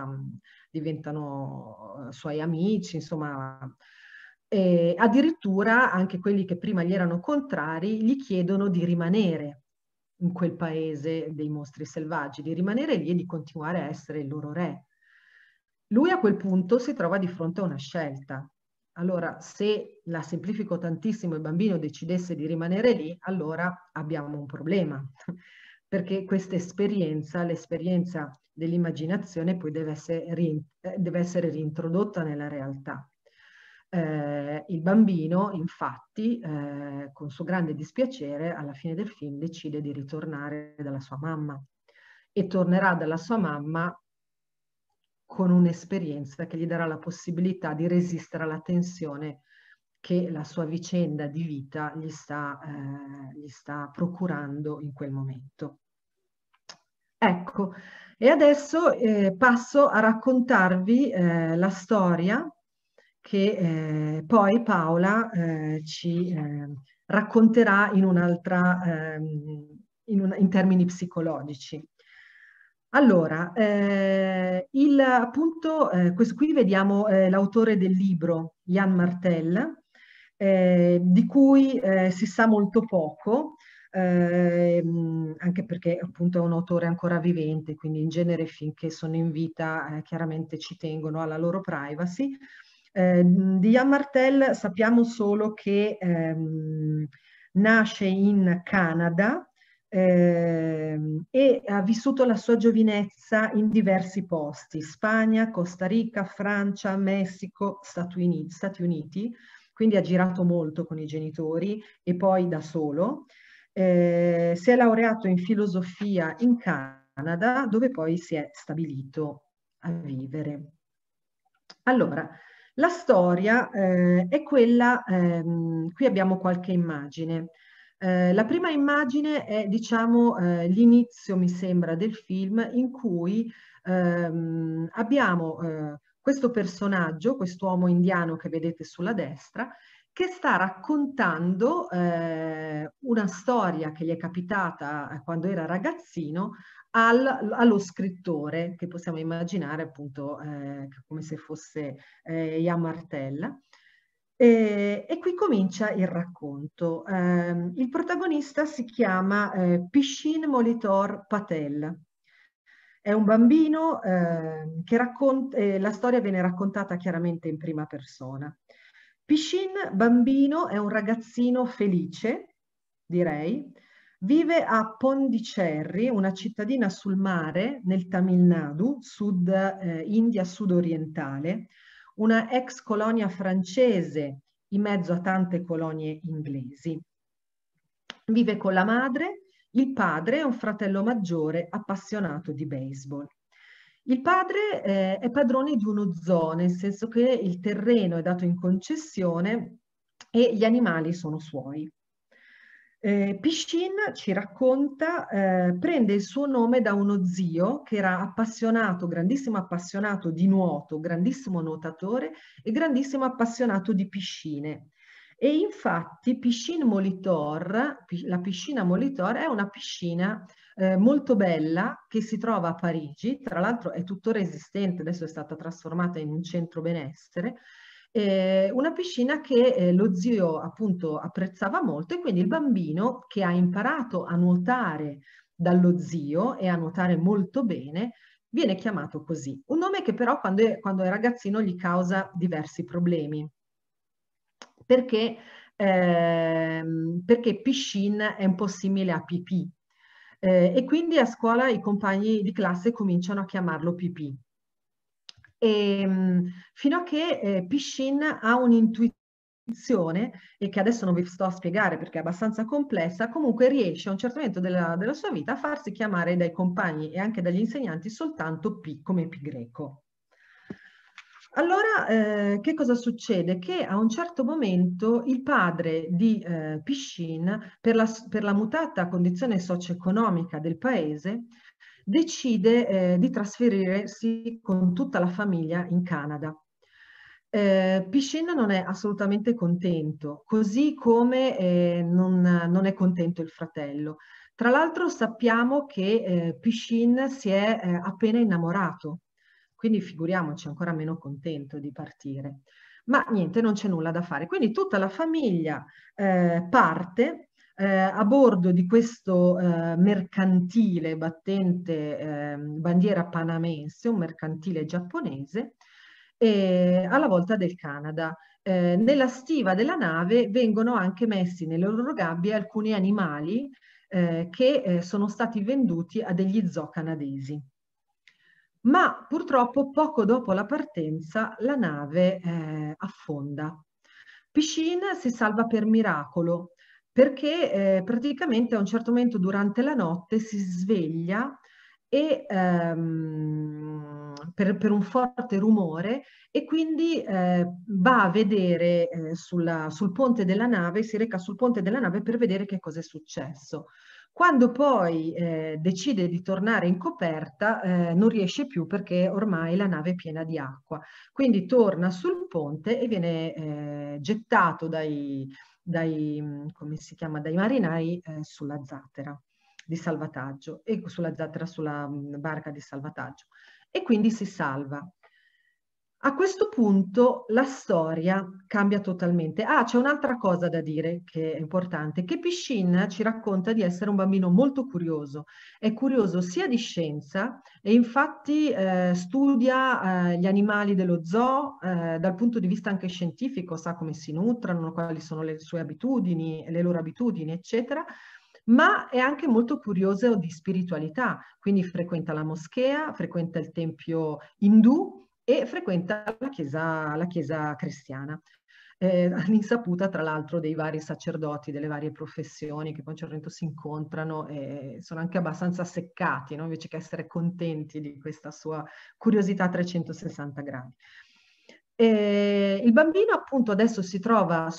diventano suoi amici, insomma. E addirittura anche quelli che prima gli erano contrari gli chiedono di rimanere in quel paese dei mostri selvaggi, di rimanere lì e di continuare a essere il loro re. Lui a quel punto si trova di fronte a una scelta. Allora, se la semplifico tantissimo, il bambino decidesse di rimanere lì, allora abbiamo un problema, perché questa esperienza, l'esperienza dell'immaginazione, poi deve essere reintrodotta nella realtà. Il bambino, infatti, con suo grande dispiacere, alla fine del film decide di ritornare dalla sua mamma e tornerà dalla sua mamma con un'esperienza che gli darà la possibilità di resistere alla tensione che la sua vicenda di vita gli sta procurando in quel momento. Ecco, e adesso passo a raccontarvi la storia che poi Paola ci racconterà in un'altra, in termini psicologici. Allora, appunto, questo qui vediamo l'autore del libro, Jan Martel, di cui si sa molto poco, anche perché appunto è un autore ancora vivente, quindi in genere finché sono in vita chiaramente ci tengono alla loro privacy. Di Jan Martel sappiamo solo che nasce in Canada e ha vissuto la sua giovinezza in diversi posti: Spagna, Costa Rica, Francia, Messico, Stati Uniti, quindi ha girato molto con i genitori e poi da solo. Si è laureato in filosofia in Canada, dove poi si è stabilito a vivere. Allora, la storia è quella, qui abbiamo qualche immagine. La prima immagine è, diciamo, l'inizio, mi sembra, del film in cui abbiamo questo personaggio, quest'uomo indiano che vedete sulla destra, che sta raccontando una storia che gli è capitata quando era ragazzino allo scrittore, che possiamo immaginare appunto come se fosse Jan Martel. E qui comincia il racconto. Il protagonista si chiama Pishin Molitor Patel. È un bambino che racconta, la storia viene raccontata chiaramente in prima persona. Pishin, bambino, è un ragazzino felice, direi. Vive a Pondicherry, una cittadina sul mare nel Tamil Nadu, India sudorientale, una ex colonia francese in mezzo a tante colonie inglesi. Vive con la madre, il padre e un fratello maggiore appassionato di baseball. Il padre è padrone di uno zoo, nel senso che il terreno è dato in concessione e gli animali sono suoi. Piscin ci racconta, prende il suo nome da uno zio che era appassionato, grandissimo appassionato di nuoto, grandissimo nuotatore e grandissimo appassionato di piscine. E infatti Piscine Molitor, la piscina Molitor, è una piscina molto bella che si trova a Parigi, tra l'altro è tuttora esistente, adesso è stata trasformata in un centro benessere, una piscina che lo zio appunto apprezzava molto, e quindi il bambino, che ha imparato a nuotare dallo zio e a nuotare molto bene, viene chiamato così. Un nome che però quando è ragazzino gli causa diversi problemi, perché Piscin è un po' simile a Pipì. E quindi a scuola i compagni di classe cominciano a chiamarlo Pipì. fino a che Piscin ha un'intuizione, e che adesso non vi sto a spiegare perché è abbastanza complessa, comunque riesce a un certo momento della sua vita a farsi chiamare dai compagni e anche dagli insegnanti soltanto P, come pi greco. Allora, che cosa succede? Che a un certo momento il padre di Piscin, per la mutata condizione socio-economica del paese, decide di trasferirsi con tutta la famiglia in Canada. Piscin non è assolutamente contento, così come non è contento il fratello. Tra l'altro sappiamo che Piscin si è appena innamorato, quindi figuriamoci, ancora meno contento di partire. Ma niente, non c'è nulla da fare. Quindi tutta la famiglia parte a bordo di questo mercantile battente bandiera panamense, un mercantile giapponese, alla volta del Canada. Nella stiva della nave vengono anche messi nelle loro gabbie alcuni animali che sono stati venduti a degli zoo canadesi. Ma purtroppo poco dopo la partenza la nave affonda. Piscin si salva per miracolo perché praticamente a un certo momento durante la notte si sveglia e, per un forte rumore, e quindi va a vedere sul ponte della nave, si reca sul ponte della nave per vedere che cosa è successo. Quando poi decide di tornare in coperta, non riesce più perché ormai la nave è piena di acqua. Quindi torna sul ponte e viene gettato come si chiama, dai marinai sulla zattera di salvataggio, e sulla zattera, sulla barca di salvataggio. E quindi si salva. A questo punto la storia cambia totalmente. Ah, c'è un'altra cosa da dire che è importante, che Piscin ci racconta di essere un bambino molto curioso. È curioso sia di scienza, e infatti studia gli animali dello zoo dal punto di vista anche scientifico, sa come si nutrono, quali sono le sue abitudini, le loro abitudini, eccetera. Ma è anche molto curioso di spiritualità, quindi frequenta la moschea, frequenta il tempio indù e frequenta la chiesa cristiana. All'insaputa, tra l'altro, dei vari sacerdoti, delle varie professioni che poi a un certo punto si incontrano e sono anche abbastanza seccati, no? Invece che essere contenti di questa sua curiosità a 360 gradi. Il bambino appunto adesso si trova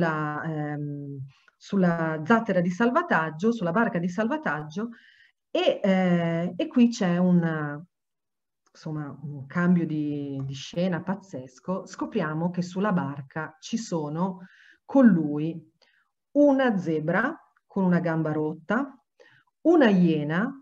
sulla zattera di salvataggio, sulla barca di salvataggio, e qui c'è insomma, un cambio di scena pazzesco. Scopriamo che sulla barca ci sono con lui una zebra con una gamba rotta, una iena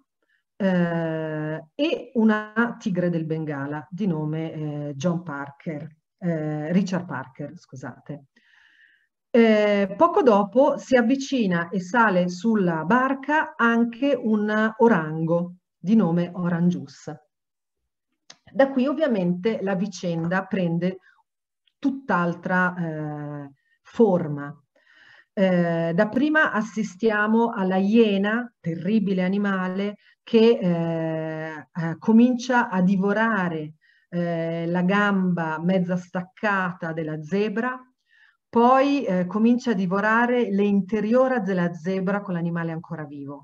e una tigre del Bengala di nome Richard Parker, scusate. Poco dopo si avvicina e sale sulla barca anche un orango di nome Orangius. Da qui ovviamente la vicenda prende tutt'altra forma. Dapprima assistiamo alla iena, terribile animale, che comincia a divorare la gamba mezza staccata della zebra, poi comincia a divorare l'interiora della zebra con l'animale ancora vivo.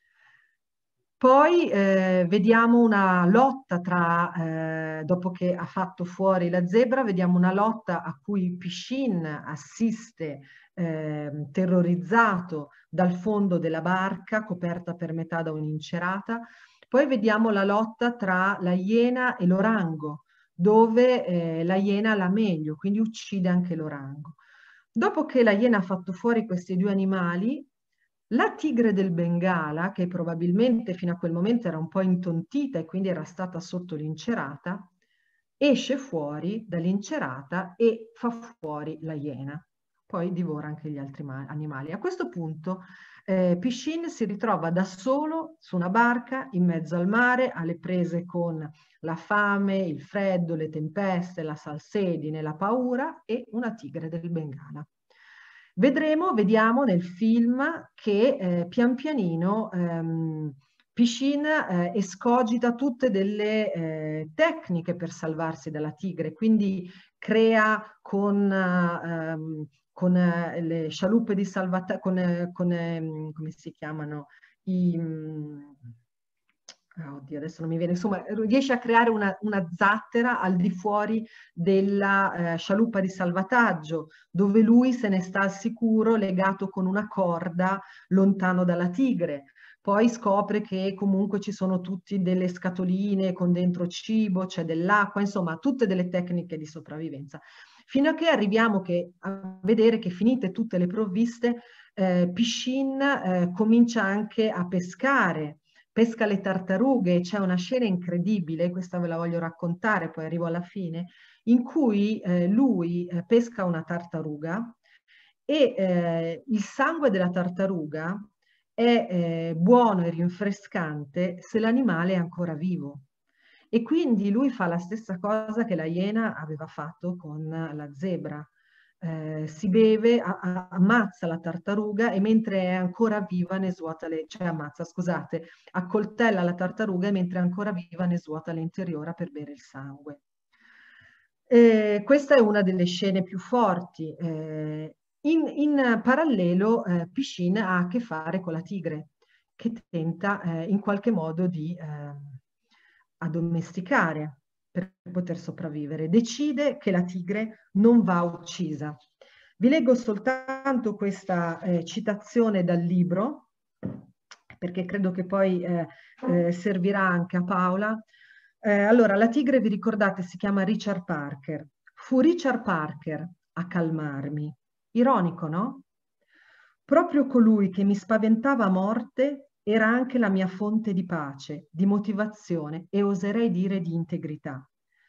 Poi vediamo una lotta dopo che ha fatto fuori la zebra, vediamo una lotta a cui Piscin assiste terrorizzato dal fondo della barca, coperta per metà da un'incerata. Poi vediamo la lotta tra la iena e l'orango, dove la iena l'ha meglio, quindi uccide anche l'orango. Dopo che la iena ha fatto fuori questi due animali, la tigre del Bengala, che probabilmente fino a quel momento era un po' intontita e quindi era stata sotto l'incerata, esce fuori dall'incerata e fa fuori la iena. Poi divora anche gli altri animali. A questo punto Piscin si ritrova da solo su una barca in mezzo al mare, alle prese con la fame, il freddo, le tempeste, la salsedine, la paura e una tigre del Bengala. Vediamo nel film che pian pianino Piscin escogita tutte delle tecniche per salvarsi dalla tigre, quindi crea con le scialuppe di salvataggio, come si chiamano, oddio, adesso non mi viene, insomma, riesce a creare una zattera al di fuori della scialuppa di salvataggio, dove lui se ne sta al sicuro legato con una corda lontano dalla tigre. Poi scopre che comunque ci sono tutte delle scatoline con dentro cibo, c'è dell'acqua, insomma, tutte delle tecniche di sopravvivenza. Fino a che arriviamo a vedere che finite tutte le provviste, Piscin comincia anche a pescare, pesca le tartarughe. C'è una scena incredibile, questa ve la voglio raccontare, poi arrivo alla fine, in cui lui pesca una tartaruga e il sangue della tartaruga è buono e rinfrescante se l'animale è ancora vivo. E quindi lui fa la stessa cosa che la iena aveva fatto con la zebra. Si beve, ammazza la tartaruga e mentre è ancora viva ne svuota cioè ammazza, scusate, accoltella la tartaruga e mentre è ancora viva ne svuota l'interiora per bere il sangue. Questa è una delle scene più forti. In parallelo, Piscin ha a che fare con la tigre, che tenta in qualche modo di addomesticare per poter sopravvivere. Decide che la tigre non va uccisa. Vi leggo soltanto questa citazione dal libro, perché credo che poi servirà anche a Paola. Allora, la tigre, vi ricordate, si chiama Richard Parker. Fu Richard Parker a calmarmi. Ironico, no? Proprio colui che mi spaventava a morte era anche la mia fonte di pace, di motivazione e oserei dire di integrità.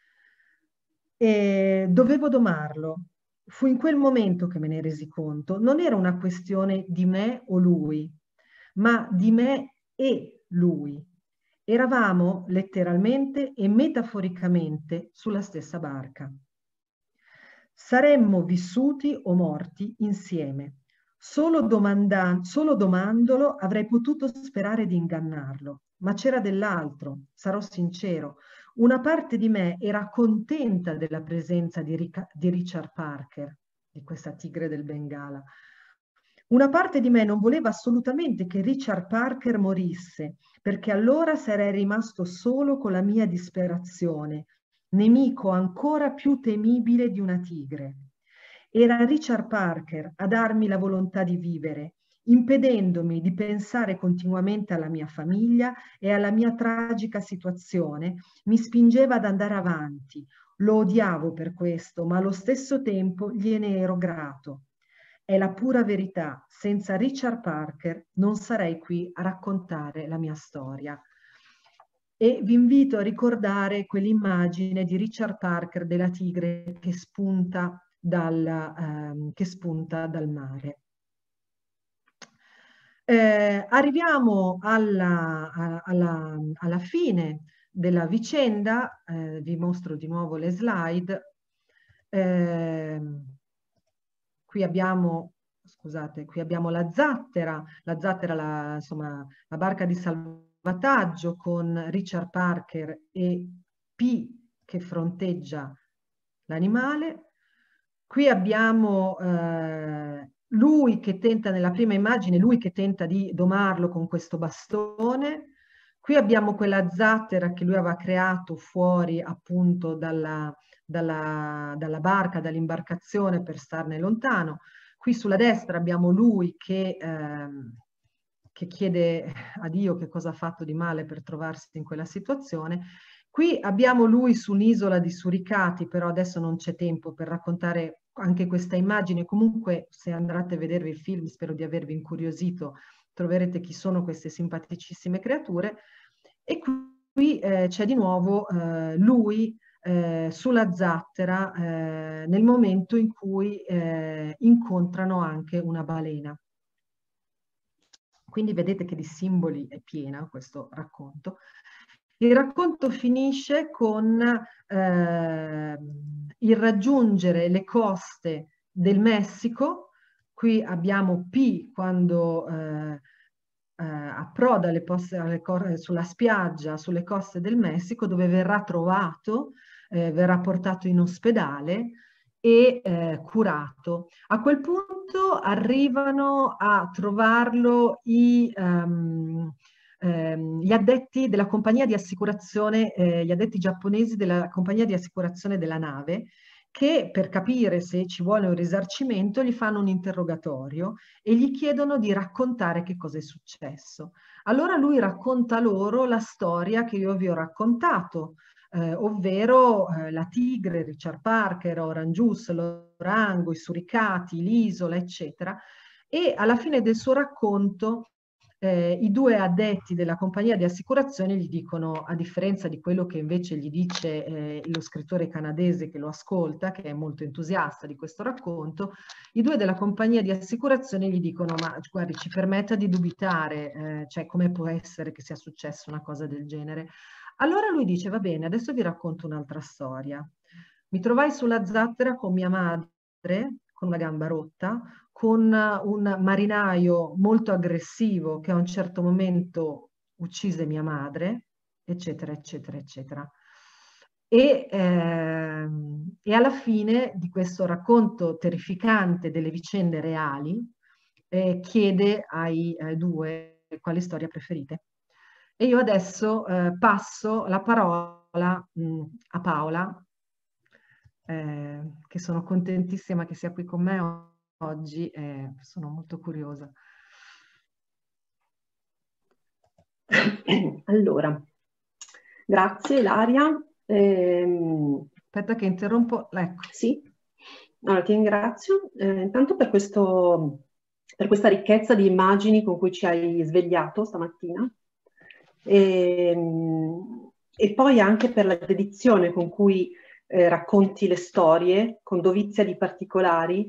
E dovevo domarlo. Fu in quel momento che me ne resi conto. Non era una questione di me o lui, ma di me e lui. Eravamo letteralmente e metaforicamente sulla stessa barca. Saremmo vissuti o morti insieme. Solo domandolo avrei potuto sperare di ingannarlo, ma c'era dell'altro, sarò sincero. Una parte di me era contenta della presenza di Richard Parker, di questa tigre del Bengala. Una parte di me non voleva assolutamente che Richard Parker morisse, perché allora sarei rimasto solo con la mia disperazione, nemico ancora più temibile di una tigre. Era Richard Parker a darmi la volontà di vivere, impedendomi di pensare continuamente alla mia famiglia e alla mia tragica situazione, mi spingeva ad andare avanti. Lo odiavo per questo, ma allo stesso tempo gliene ero grato. È la pura verità. Senza Richard Parker non sarei qui a raccontare la mia storia. E vi invito a ricordare quell'immagine di Richard Parker della tigre che spunta dal mare. Arriviamo alla fine della vicenda, vi mostro di nuovo le slide. Qui abbiamo, scusate, qui abbiamo la zattera, insomma, la barca di salvataggio con Richard Parker e P che fronteggia l'animale. Qui abbiamo lui che tenta, nella prima immagine, lui che tenta di domarlo con questo bastone. Qui abbiamo quella zattera che lui aveva creato fuori appunto dalla barca, dall'imbarcazione per starne lontano. Qui sulla destra abbiamo lui che chiede a Dio che cosa ha fatto di male per trovarsi in quella situazione. Qui abbiamo lui su un'isola di suricati, però adesso non c'è tempo per raccontare anche questa immagine. Comunque, se andate a vedervi il film, spero di avervi incuriosito, troverete chi sono queste simpaticissime creature. E qui c'è di nuovo lui sulla zattera nel momento in cui incontrano anche una balena. Quindi vedete che di simboli è piena questo racconto. Il racconto finisce con il raggiungere le coste del Messico. Qui abbiamo P quando approda sulla spiaggia, sulle coste del Messico, dove verrà trovato, verrà portato in ospedale e curato. A quel punto arrivano a trovarlo gli addetti della compagnia di assicurazione, gli addetti giapponesi della compagnia di assicurazione della nave, che per capire se ci vuole un risarcimento gli fanno un interrogatorio e gli chiedono di raccontare che cosa è successo. Allora lui racconta loro la storia che io vi ho raccontato, ovvero la tigre, Richard Parker, Orange Juice, l'orango, i suricati, l'isola, eccetera. E alla fine del suo racconto i due addetti della compagnia di assicurazione gli dicono, a differenza di quello che invece gli dice lo scrittore canadese che lo ascolta, che è molto entusiasta di questo racconto, i due della compagnia di assicurazione gli dicono: ma guardi, ci permetta di dubitare, cioè come può essere che sia successa una cosa del genere? Allora lui dice: va bene, adesso vi racconto un'altra storia. Mi trovai sulla zattera con mia madre, con una gamba rotta, con un marinaio molto aggressivo che a un certo momento uccise mia madre, eccetera, eccetera, eccetera. E alla fine di questo racconto terrificante delle vicende reali, chiede ai due quale storia preferite. E io adesso passo la parola a Paola, che sono contentissima che sia qui con me oggi e sono molto curiosa. Allora, grazie Ilaria. Aspetta che interrompo, ecco. Sì, allora ti ringrazio intanto per questa ricchezza di immagini con cui ci hai svegliato stamattina e poi anche per la dedizione con cui racconti le storie con dovizia di particolari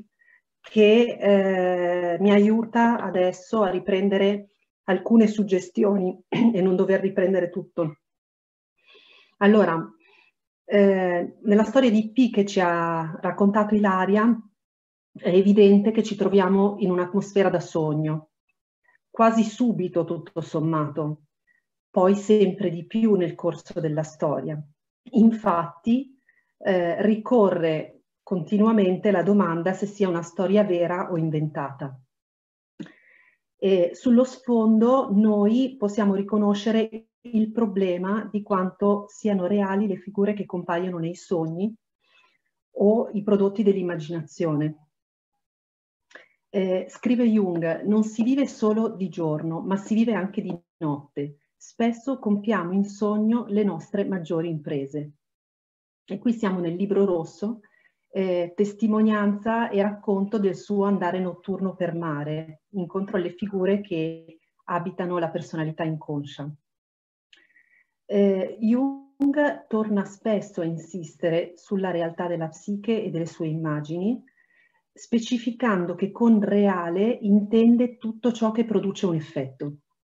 che mi aiuta adesso a riprendere alcune suggestioni e non dover riprendere tutto. Allora, nella storia di P che ci ha raccontato Ilaria, è evidente che ci troviamo in un'atmosfera da sogno, quasi subito tutto sommato, poi sempre di più nel corso della storia. Infatti, ricorre continuamente la domanda se sia una storia vera o inventata. E sullo sfondo noi possiamo riconoscere il problema di quanto siano reali le figure che compaiono nei sogni o i prodotti dell'immaginazione. Scrive Jung, non si vive solo di giorno, ma si vive anche di notte. Spesso compiamo in sogno le nostre maggiori imprese. E qui siamo nel Libro Rosso, testimonianza e racconto del suo andare notturno per mare, incontro alle figure che abitano la personalità inconscia. Jung torna spesso a insistere sulla realtà della psiche e delle sue immagini, specificando che con reale intende tutto ciò che produce un effetto.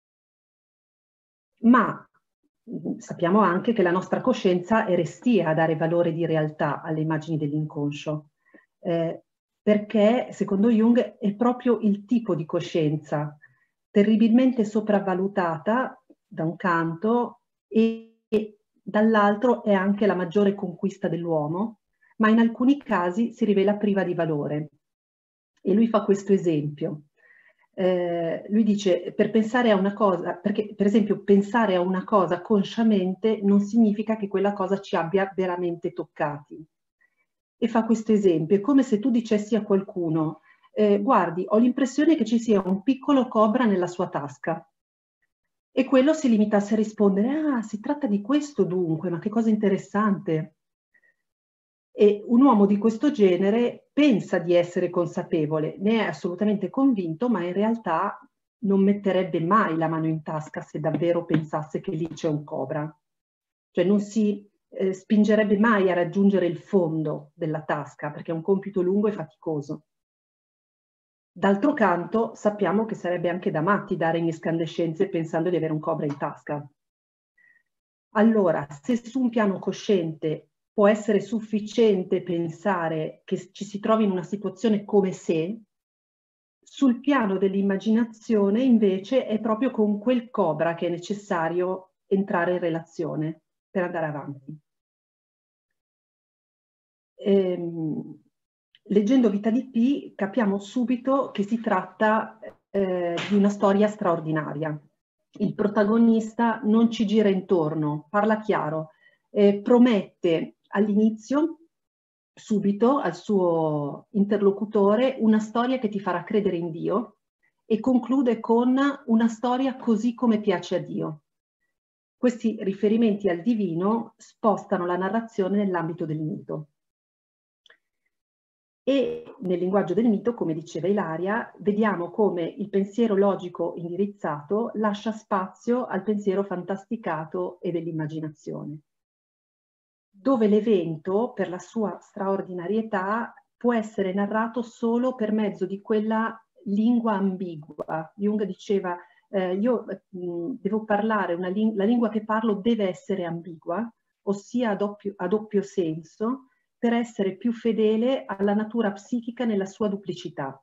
Ma sappiamo anche che la nostra coscienza è restia a dare valore di realtà alle immagini dell'inconscio, perché secondo Jung è proprio il tipo di coscienza terribilmente sopravvalutata da un canto e dall'altro è anche la maggiore conquista dell'uomo, ma in alcuni casi si rivela priva di valore. E lui fa questo esempio. Lui dice, per pensare a una cosa, perché per esempio pensare a una cosa consciamente non significa che quella cosa ci abbia veramente toccati. E fa questo esempio, è come se tu dicessi a qualcuno, guardi, ho l'impressione che ci sia un piccolo cobra nella sua tasca. E quello si limitasse a rispondere, ah, si tratta di questo dunque, ma che cosa interessante. E un uomo di questo genere pensa di essere consapevole, ne è assolutamente convinto, ma in realtà non metterebbe mai la mano in tasca se davvero pensasse che lì c'è un cobra. Cioè non si spingerebbe mai a raggiungere il fondo della tasca, perché è un compito lungo e faticoso. D'altro canto, sappiamo che sarebbe anche da matti dare in escandescenze pensando di avere un cobra in tasca. Allora, se su un piano cosciente può essere sufficiente pensare che ci si trovi in una situazione come se, Sul piano dell'immaginazione, invece, è proprio con quel cobra che è necessario entrare in relazione per andare avanti. Leggendo Vita di Pi capiamo subito che si tratta di una storia straordinaria. Il protagonista non ci gira intorno, parla chiaro, promette all'inizio, subito, al suo interlocutore, una storia che ti farà credere in Dio e conclude con una storia così come piace a Dio. Questi riferimenti al divino spostano la narrazione nell'ambito del mito. E nel linguaggio del mito, come diceva Ilaria, vediamo come il pensiero logico indirizzato lascia spazio al pensiero fantasticato e dell'immaginazione, dove l'evento, per la sua straordinarietà, può essere narrato solo per mezzo di quella lingua ambigua. Jung diceva, io devo parlare, la lingua che parlo deve essere ambigua, ossia a doppio senso, per essere più fedele alla natura psichica nella sua duplicità.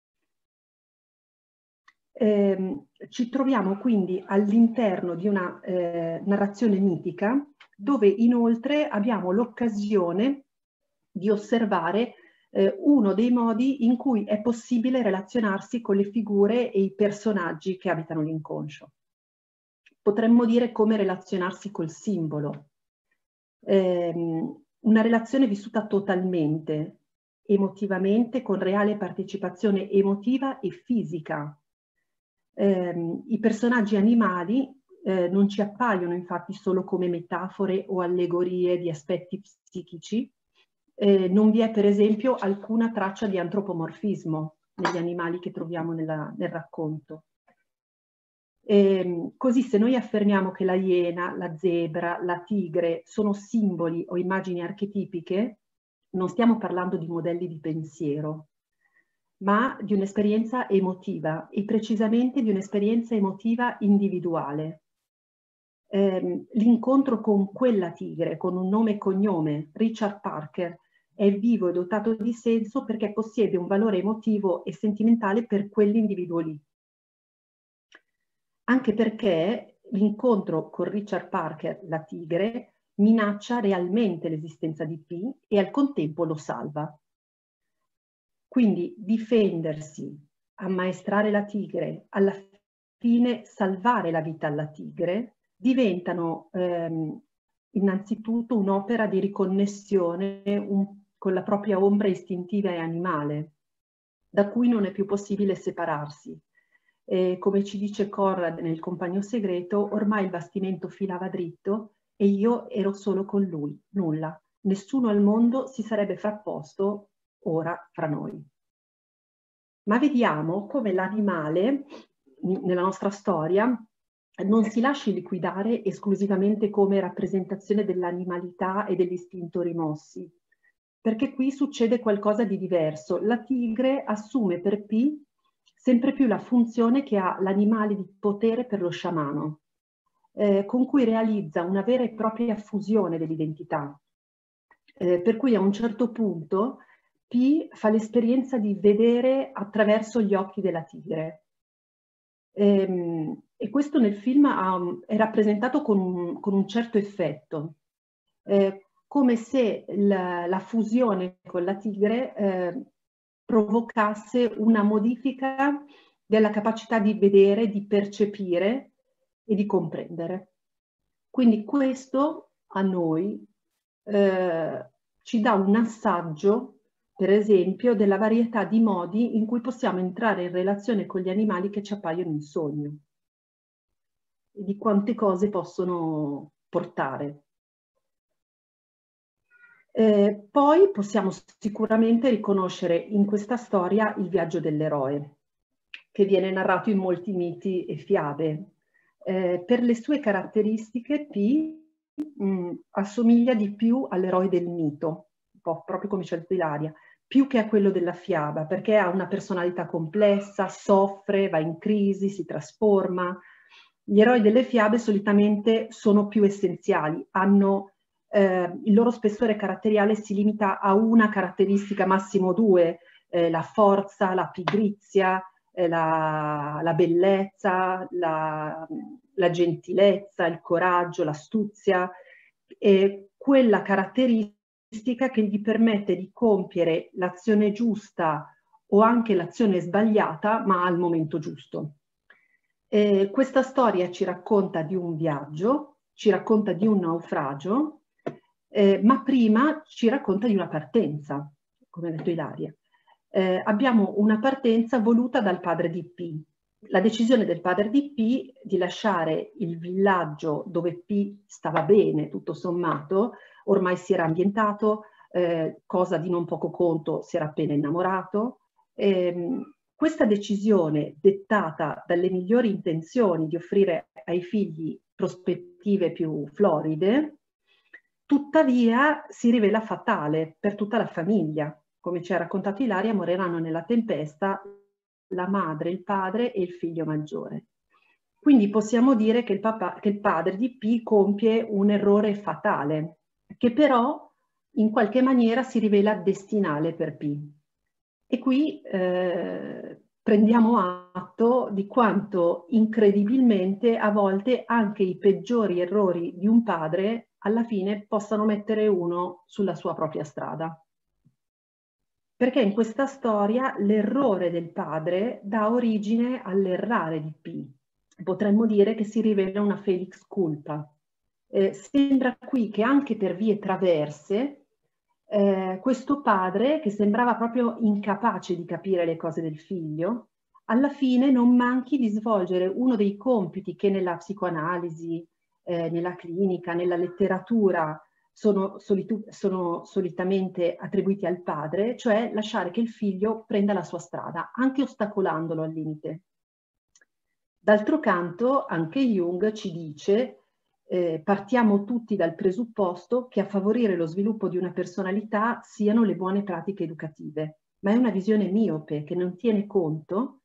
Ci troviamo quindi all'interno di una narrazione mitica, dove inoltre abbiamo l'occasione di osservare uno dei modi in cui è possibile relazionarsi con le figure e i personaggi che abitano l'inconscio. Potremmo dire come relazionarsi col simbolo. Una relazione vissuta totalmente, emotivamente, con reale partecipazione emotiva e fisica. I personaggi animali non ci appaiono infatti solo come metafore o allegorie di aspetti psichici. Non vi è per esempio alcuna traccia di antropomorfismo negli animali che troviamo nel racconto. Così se noi affermiamo che la iena, la zebra, la tigre sono simboli o immagini archetipiche, non stiamo parlando di modelli di pensiero, ma di un'esperienza emotiva e precisamente di un'esperienza emotiva individuale. L'incontro con quella tigre, con un nome e cognome, Richard Parker, è vivo e dotato di senso perché possiede un valore emotivo e sentimentale per quell'individuo lì. Anche perché l'incontro con Richard Parker, la tigre, minaccia realmente l'esistenza di P e al contempo lo salva. Quindi difendersi, ammaestrare la tigre, alla fine salvare la vita alla tigre, diventano innanzitutto un'opera di riconnessione con la propria ombra istintiva e animale, da cui non è più possibile separarsi. Come ci dice Conrad nel Compagno Segreto, ormai il bastimento filava dritto e io ero solo con lui, nulla. Nessuno al mondo si sarebbe frapposto ora fra noi. Ma vediamo come l'animale, nella nostra storia, non si lasci liquidare esclusivamente come rappresentazione dell'animalità e degli istinti rimossi, perché qui succede qualcosa di diverso. La tigre assume per P sempre più la funzione che ha l'animale di potere per lo sciamano, con cui realizza una vera e propria fusione dell'identità. Per cui a un certo punto P fa l'esperienza di vedere attraverso gli occhi della tigre. E questo nel film è rappresentato con un certo effetto, come se la fusione con la tigre provocasse una modifica della capacità di vedere, di percepire e di comprendere. Quindi questo a noi ci dà un assaggio, per esempio, della varietà di modi in cui possiamo entrare in relazione con gli animali che ci appaiono in sogno e di quante cose possono portare. Poi possiamo sicuramente riconoscere in questa storia il viaggio dell'eroe, che viene narrato in molti miti e fiabe. Per le sue caratteristiche, P assomiglia di più all'eroe del mito, un po' proprio come c'è Ilaria, più che a quello della fiaba, perché ha una personalità complessa, soffre, va in crisi, si trasforma. Gli eroi delle fiabe solitamente sono più essenziali, hanno il loro spessore caratteriale si limita a una caratteristica, massimo due, la forza, la pigrizia, la bellezza, la gentilezza, il coraggio, l'astuzia, quella caratteristica che gli permette di compiere l'azione giusta o anche l'azione sbagliata, ma al momento giusto. Questa storia ci racconta di un viaggio, ci racconta di un naufragio, ma prima ci racconta di una partenza, come ha detto Ilaria. Abbiamo una partenza voluta dal padre di P. La decisione del padre di P di lasciare il villaggio dove P stava bene, tutto sommato, ormai si era ambientato, cosa di non poco conto, si era appena innamorato. Questa decisione, dettata dalle migliori intenzioni di offrire ai figli prospettive più floride, tuttavia si rivela fatale per tutta la famiglia. Come ci ha raccontato Ilaria, moriranno nella tempesta la madre, il padre e il figlio maggiore. Quindi possiamo dire che il padre di P compie un errore fatale, che però in qualche maniera si rivela destinale per P. E qui prendiamo atto di quanto incredibilmente a volte anche i peggiori errori di un padre alla fine possano mettere uno sulla sua propria strada. Perché in questa storia l'errore del padre dà origine all'errare di P. Potremmo dire che si rivela una felix culpa. Sembra qui che anche per vie traverse questo padre, che sembrava proprio incapace di capire le cose del figlio, alla fine non manchi di svolgere uno dei compiti che nella psicoanalisi, nella clinica, nella letteratura sono solitamente attribuiti al padre, cioè lasciare che il figlio prenda la sua strada, anche ostacolandolo al limite. D'altro canto, anche Jung ci dice partiamo tutti dal presupposto che a favorire lo sviluppo di una personalità siano le buone pratiche educative, ma è una visione miope che non tiene conto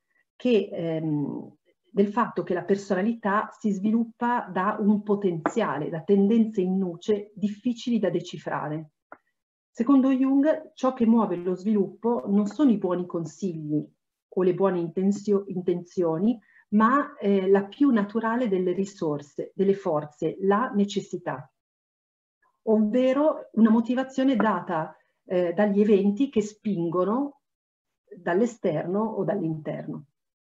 del fatto che la personalità si sviluppa da un potenziale, da tendenze in nuce difficili da decifrare. Secondo Jung, ciò che muove lo sviluppo non sono i buoni consigli o le buone intenzioni, ma la più naturale delle risorse, delle forze, la necessità, ovvero una motivazione data dagli eventi che spingono dall'esterno o dall'interno.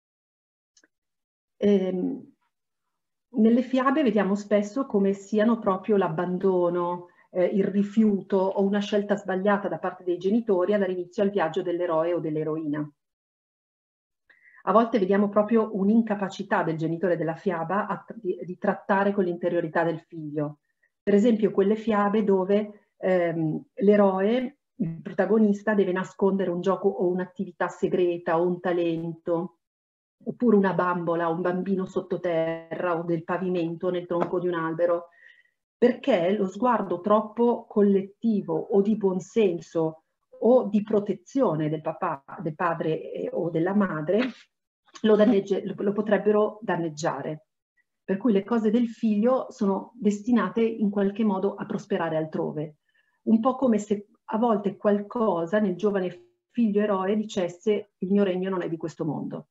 Nelle fiabe vediamo spesso come siano proprio l'abbandono, il rifiuto o una scelta sbagliata da parte dei genitori a dare inizio al viaggio dell'eroe o dell'eroina. A volte vediamo proprio un'incapacità del genitore della fiaba di trattare con l'interiorità del figlio. Per esempio quelle fiabe dove l'eroe, il protagonista, deve nascondere un gioco o un'attività segreta o un talento, oppure una bambola, un bambino sottoterra o del pavimento nel tronco di un albero, perché lo sguardo troppo collettivo o di buonsenso o di protezione del papà, del padre o della madre lo potrebbero danneggiare. Per cui le cose del figlio sono destinate in qualche modo a prosperare altrove. Un po' come se a volte qualcosa nel giovane figlio eroe dicesse: il mio regno non è di questo mondo.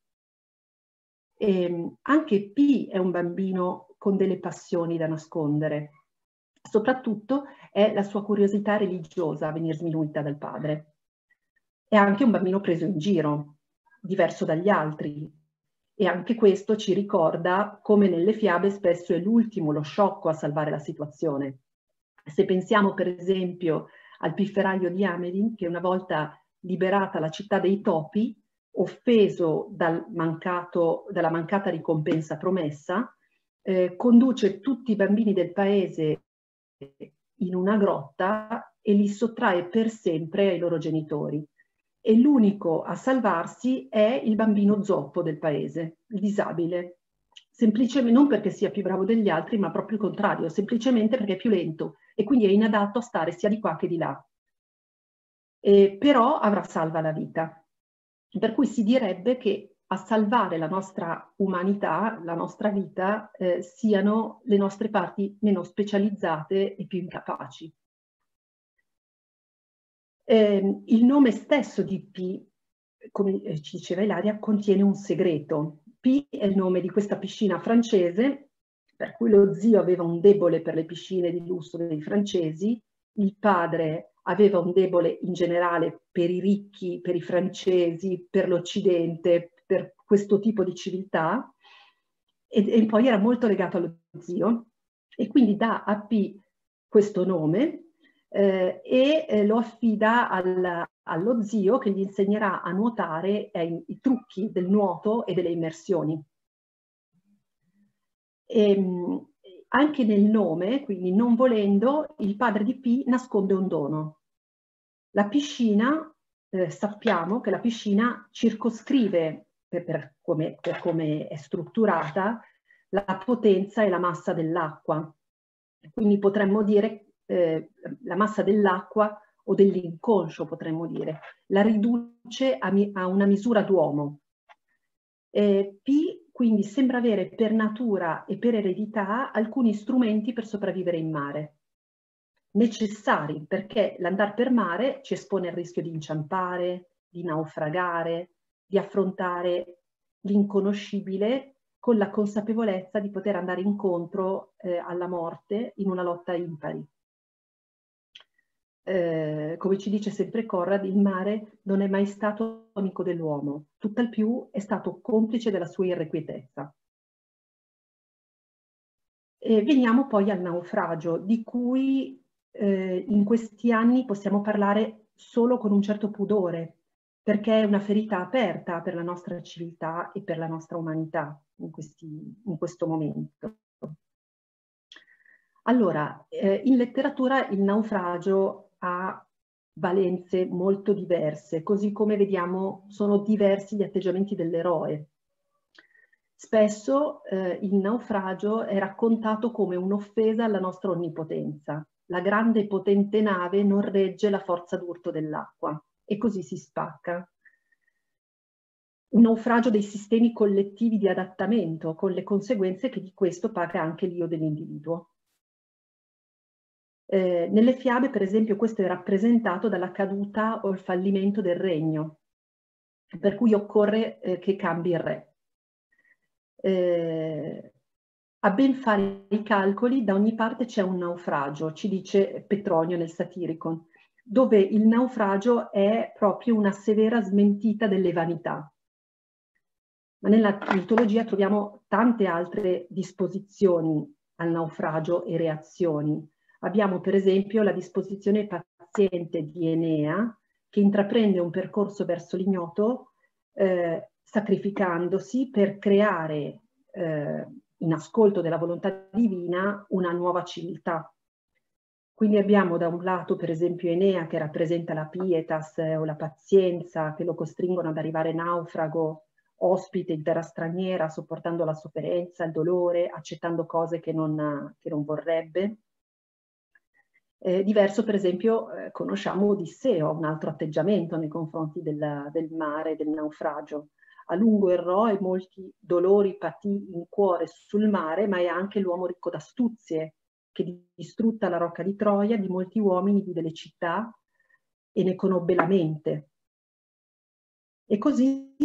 Anche P è un bambino con delle passioni da nascondere. Soprattutto è la sua curiosità religiosa a venir sminuita dal padre. È anche un bambino preso in giro, diverso dagli altri. E anche questo ci ricorda come nelle fiabe spesso è l'ultimo, lo sciocco, a salvare la situazione. Se pensiamo per esempio al pifferaio di Amelin, che una volta liberata la città dei topi, offeso dalla mancata ricompensa promessa, conduce tutti i bambini del paese in una grotta e li sottrae per sempre ai loro genitori. E l'unico a salvarsi è il bambino zoppo del paese, il disabile. Semplicemente non perché sia più bravo degli altri, ma proprio il contrario, semplicemente perché è più lento e quindi è inadatto a stare sia di qua che di là. Però avrà salva la vita. Per cui si direbbe che a salvare la nostra umanità, la nostra vita, siano le nostre parti meno specializzate e più incapaci. Il nome stesso di P come ci diceva Ilaria, contiene un segreto. P è il nome di questa piscina francese, per cui lo zio aveva un debole per le piscine di lusso dei francesi, il padre aveva un debole in generale per i ricchi, per i francesi, per l'Occidente, per questo tipo di civiltà, e poi era molto legato allo zio, e quindi dà a P questo nome e lo affida allo zio, che gli insegnerà a nuotare i trucchi del nuoto e delle immersioni. Anche nel nome, quindi non volendo, il padre di P nasconde un dono. La piscina, sappiamo che la piscina circoscrive, per come è strutturata, la potenza e la massa dell'acqua. Quindi potremmo dire la massa dell'acqua o dell'inconscio, potremmo dire, la riduce a una misura d'uomo. P quindi sembra avere per natura e per eredità alcuni strumenti per sopravvivere in mare, necessari, perché l'andar per mare ci espone al rischio di inciampare, di naufragare, di affrontare l'inconoscibile con la consapevolezza di poter andare incontro alla morte in una lotta impari. Come ci dice sempre Conrad, il mare non è mai stato amico dell'uomo, tutt'al più è stato complice della sua irrequietezza. Veniamo poi al naufragio, di cui in questi anni possiamo parlare solo con un certo pudore, perché è una ferita aperta per la nostra civiltà e per la nostra umanità in questo momento. Allora, in letteratura il naufragio ha valenze molto diverse, così come vediamo sono diversi gli atteggiamenti dell'eroe. Spesso il naufragio è raccontato come un'offesa alla nostra onnipotenza. La grande e potente nave non regge la forza d'urto dell'acqua e così si spacca. Un naufragio dei sistemi collettivi di adattamento, con le conseguenze che di questo paga anche l'io dell'individuo. Nelle fiabe, per esempio, questo è rappresentato dalla caduta o il fallimento del regno, per cui occorre che cambi il re. A ben fare i calcoli, da ogni parte c'è un naufragio, ci dice Petronio nel Satiricon, dove il naufragio è proprio una severa smentita delle vanità. Ma nella mitologia troviamo tante altre disposizioni al naufragio e reazioni. Abbiamo per esempio la disposizione paziente di Enea, che intraprende un percorso verso l'ignoto sacrificandosi per creare, in ascolto della volontà divina, una nuova civiltà. Quindi abbiamo da un lato per esempio Enea che rappresenta la pietas o la pazienza che lo costringono ad arrivare naufrago, ospite in terra straniera, sopportando la sofferenza, il dolore, accettando cose che non vorrebbe. Diverso per esempio conosciamo Odisseo, un altro atteggiamento nei confronti del mare, del naufragio. A lungo errò e molti dolori patì in cuore sul mare, ma è anche l'uomo ricco d'astuzie, che distrutta la rocca di Troia, di molti uomini vide le città e ne conobbe la mente. E così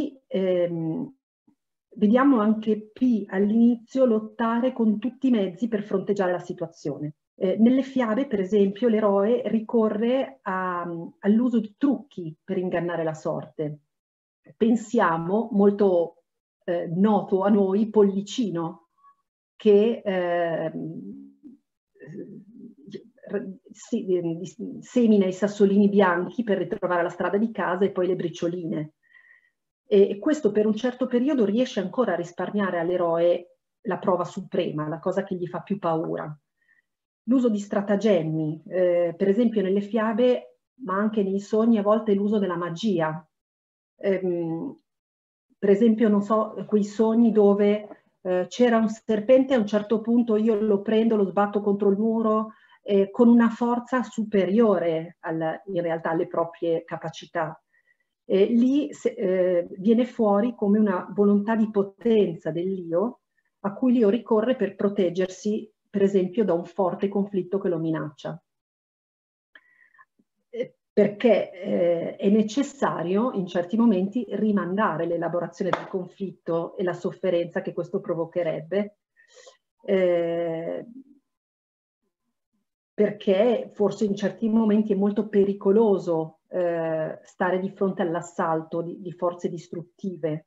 vediamo anche P all'inizio lottare con tutti i mezzi per fronteggiare la situazione. Nelle fiabe, per esempio, l'eroe ricorre all'uso di trucchi per ingannare la sorte. Pensiamo, molto noto a noi, Pollicino, che semina i sassolini bianchi per ritrovare la strada di casa e poi le bricioline. E questo per un certo periodo riesce ancora a risparmiare all'eroe la prova suprema, la cosa che gli fa più paura. L'uso di stratagemmi, per esempio nelle fiabe, ma anche nei sogni, a volte l'uso della magia. Per esempio, non so, quei sogni dove c'era un serpente, a un certo punto io lo prendo, lo sbatto contro il muro, con una forza superiore in realtà alle proprie capacità. Lì viene fuori come una volontà di potenza dell'io a cui l'io ricorre per proteggersi, per esempio, da un forte conflitto che lo minaccia. perché è necessario in certi momenti rimandare l'elaborazione del conflitto e la sofferenza che questo provocherebbe, perché forse in certi momenti è molto pericoloso stare di fronte all'assalto di forze distruttive,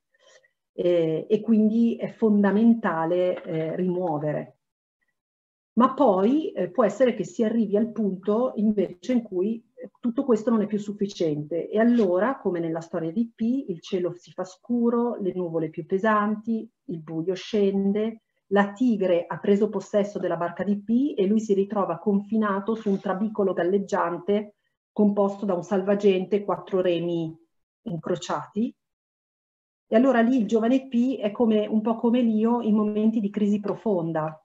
e quindi è fondamentale rimuovere. Ma poi può essere che si arrivi al punto invece in cui tutto questo non è più sufficiente e allora, come nella storia di P, il cielo si fa scuro, le nuvole più pesanti, il buio scende, la tigre ha preso possesso della barca di P e lui si ritrova confinato su un trabicolo galleggiante composto da un salvagente e 4 remi incrociati. E allora lì il giovane P è come, un po' come l'io in momenti di crisi profonda,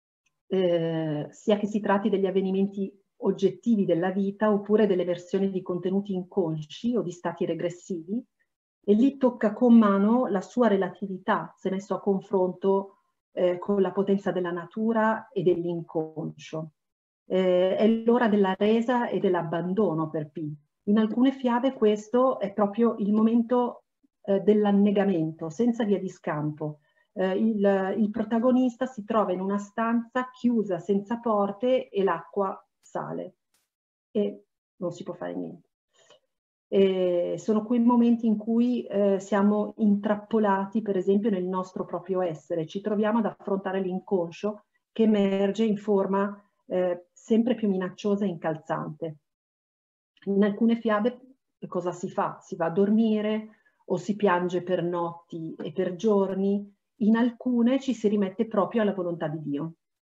sia che si tratti degli avvenimenti oggettivi della vita oppure delle versioni di contenuti inconsci o di stati regressivi, e lì tocca con mano la sua relatività, se messo a confronto con la potenza della natura e dell'inconscio. È l'ora della resa e dell'abbandono per P. In alcune fiabe questo è proprio il momento dell'annegamento, senza via di scampo. Il protagonista si trova in una stanza chiusa senza porte e l'acqua sale e non si può fare niente. Sono quei momenti in cui siamo intrappolati, per esempio, nel nostro proprio essere, ci troviamo ad affrontare l'inconscio che emerge in forma sempre più minacciosa e incalzante. In alcune fiabe cosa si fa? Si va a dormire o si piange per notti e per giorni. In alcune ci si rimette proprio alla volontà di Dio.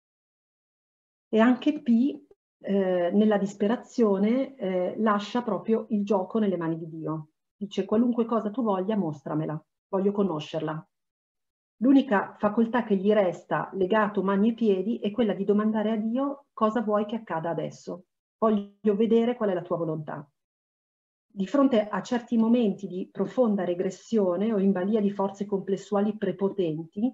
E anche P, nella disperazione, lascia proprio il gioco nelle mani di Dio. Dice: qualunque cosa tu voglia, mostramela, voglio conoscerla. L'unica facoltà che gli resta, legato mani e piedi, è quella di domandare a Dio cosa vuoi che accada adesso. Voglio vedere qual è la tua volontà. Di fronte a certi momenti di profonda regressione o in balia di forze complessuali prepotenti,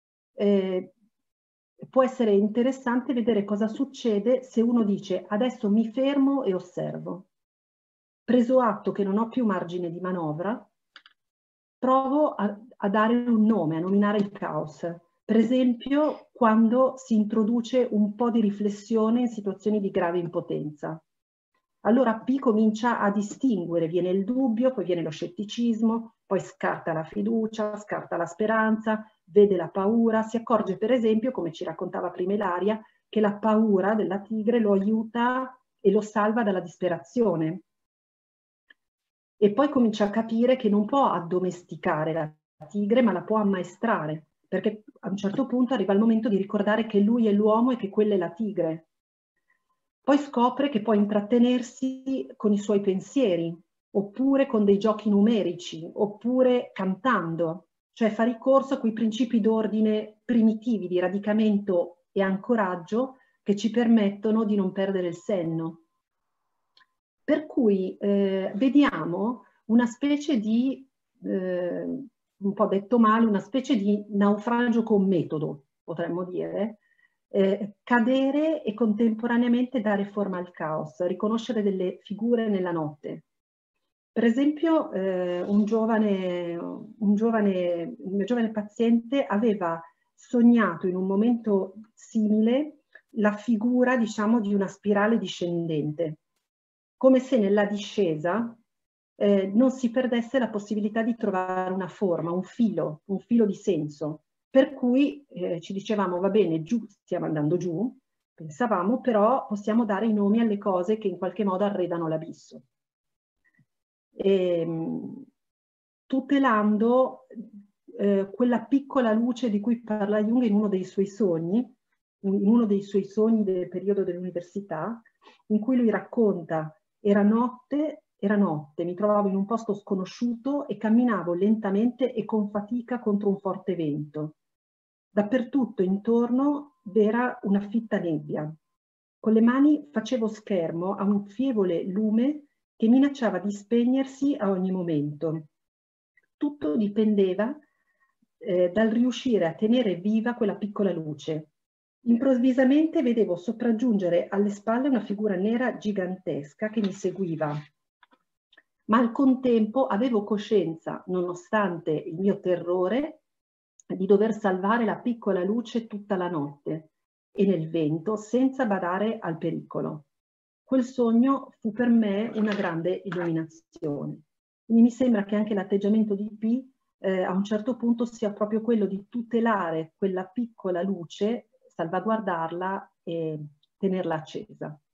può essere interessante vedere cosa succede se uno dice: adesso mi fermo e osservo. Preso atto che non ho più margine di manovra, provo a dare un nome, a nominare il caos. Per esempio, quando si introduce un po' di riflessione in situazioni di grave impotenza. Allora P comincia a distinguere, viene il dubbio, poi viene lo scetticismo, poi scarta la fiducia, scarta la speranza, vede la paura, si accorge per esempio, come ci raccontava prima Ilaria, che la paura della tigre lo aiuta e lo salva dalla disperazione. E poi comincia a capire che non può addomesticare la tigre, ma la può ammaestrare, perché a un certo punto arriva il momento di ricordare che lui è l'uomo e che quella è la tigre. Poi scopre che può intrattenersi con i suoi pensieri, oppure con dei giochi numerici, oppure cantando, cioè fa ricorso a quei principi d'ordine primitivi di radicamento e ancoraggio che ci permettono di non perdere il senno. Per cui vediamo una specie di, un po' detto male, una specie di naufragio con metodo, potremmo dire, cadere e contemporaneamente dare forma al caos, riconoscere delle figure nella notte. Per esempio, un mio giovane paziente aveva sognato in un momento simile la figura, diciamo, di una spirale discendente, come se nella discesa non si perdesse la possibilità di trovare una forma, un filo di senso. Per cui ci dicevamo: va bene, giù, stiamo andando giù, pensavamo, però possiamo dare i nomi alle cose che in qualche modo arredano l'abisso. Tutelando quella piccola luce di cui parla Jung in uno dei suoi sogni del periodo dell'università, in cui lui racconta: era notte, mi trovavo in un posto sconosciuto e camminavo lentamente e con fatica contro un forte vento. Dappertutto intorno era una fitta nebbia. Con le mani facevo schermo a un fievole lume che minacciava di spegnersi a ogni momento. Tutto dipendeva dal riuscire a tenere viva quella piccola luce. Improvvisamente vedevo sopraggiungere alle spalle una figura nera gigantesca che mi seguiva, ma al contempo avevo coscienza, nonostante il mio terrore, di dover salvare la piccola luce tutta la notte e nel vento senza badare al pericolo. Quel sogno fu per me una grande illuminazione. Quindi mi sembra che anche l'atteggiamento di P a un certo punto sia proprio quello di tutelare quella piccola luce, salvaguardarla e tenerla accesa.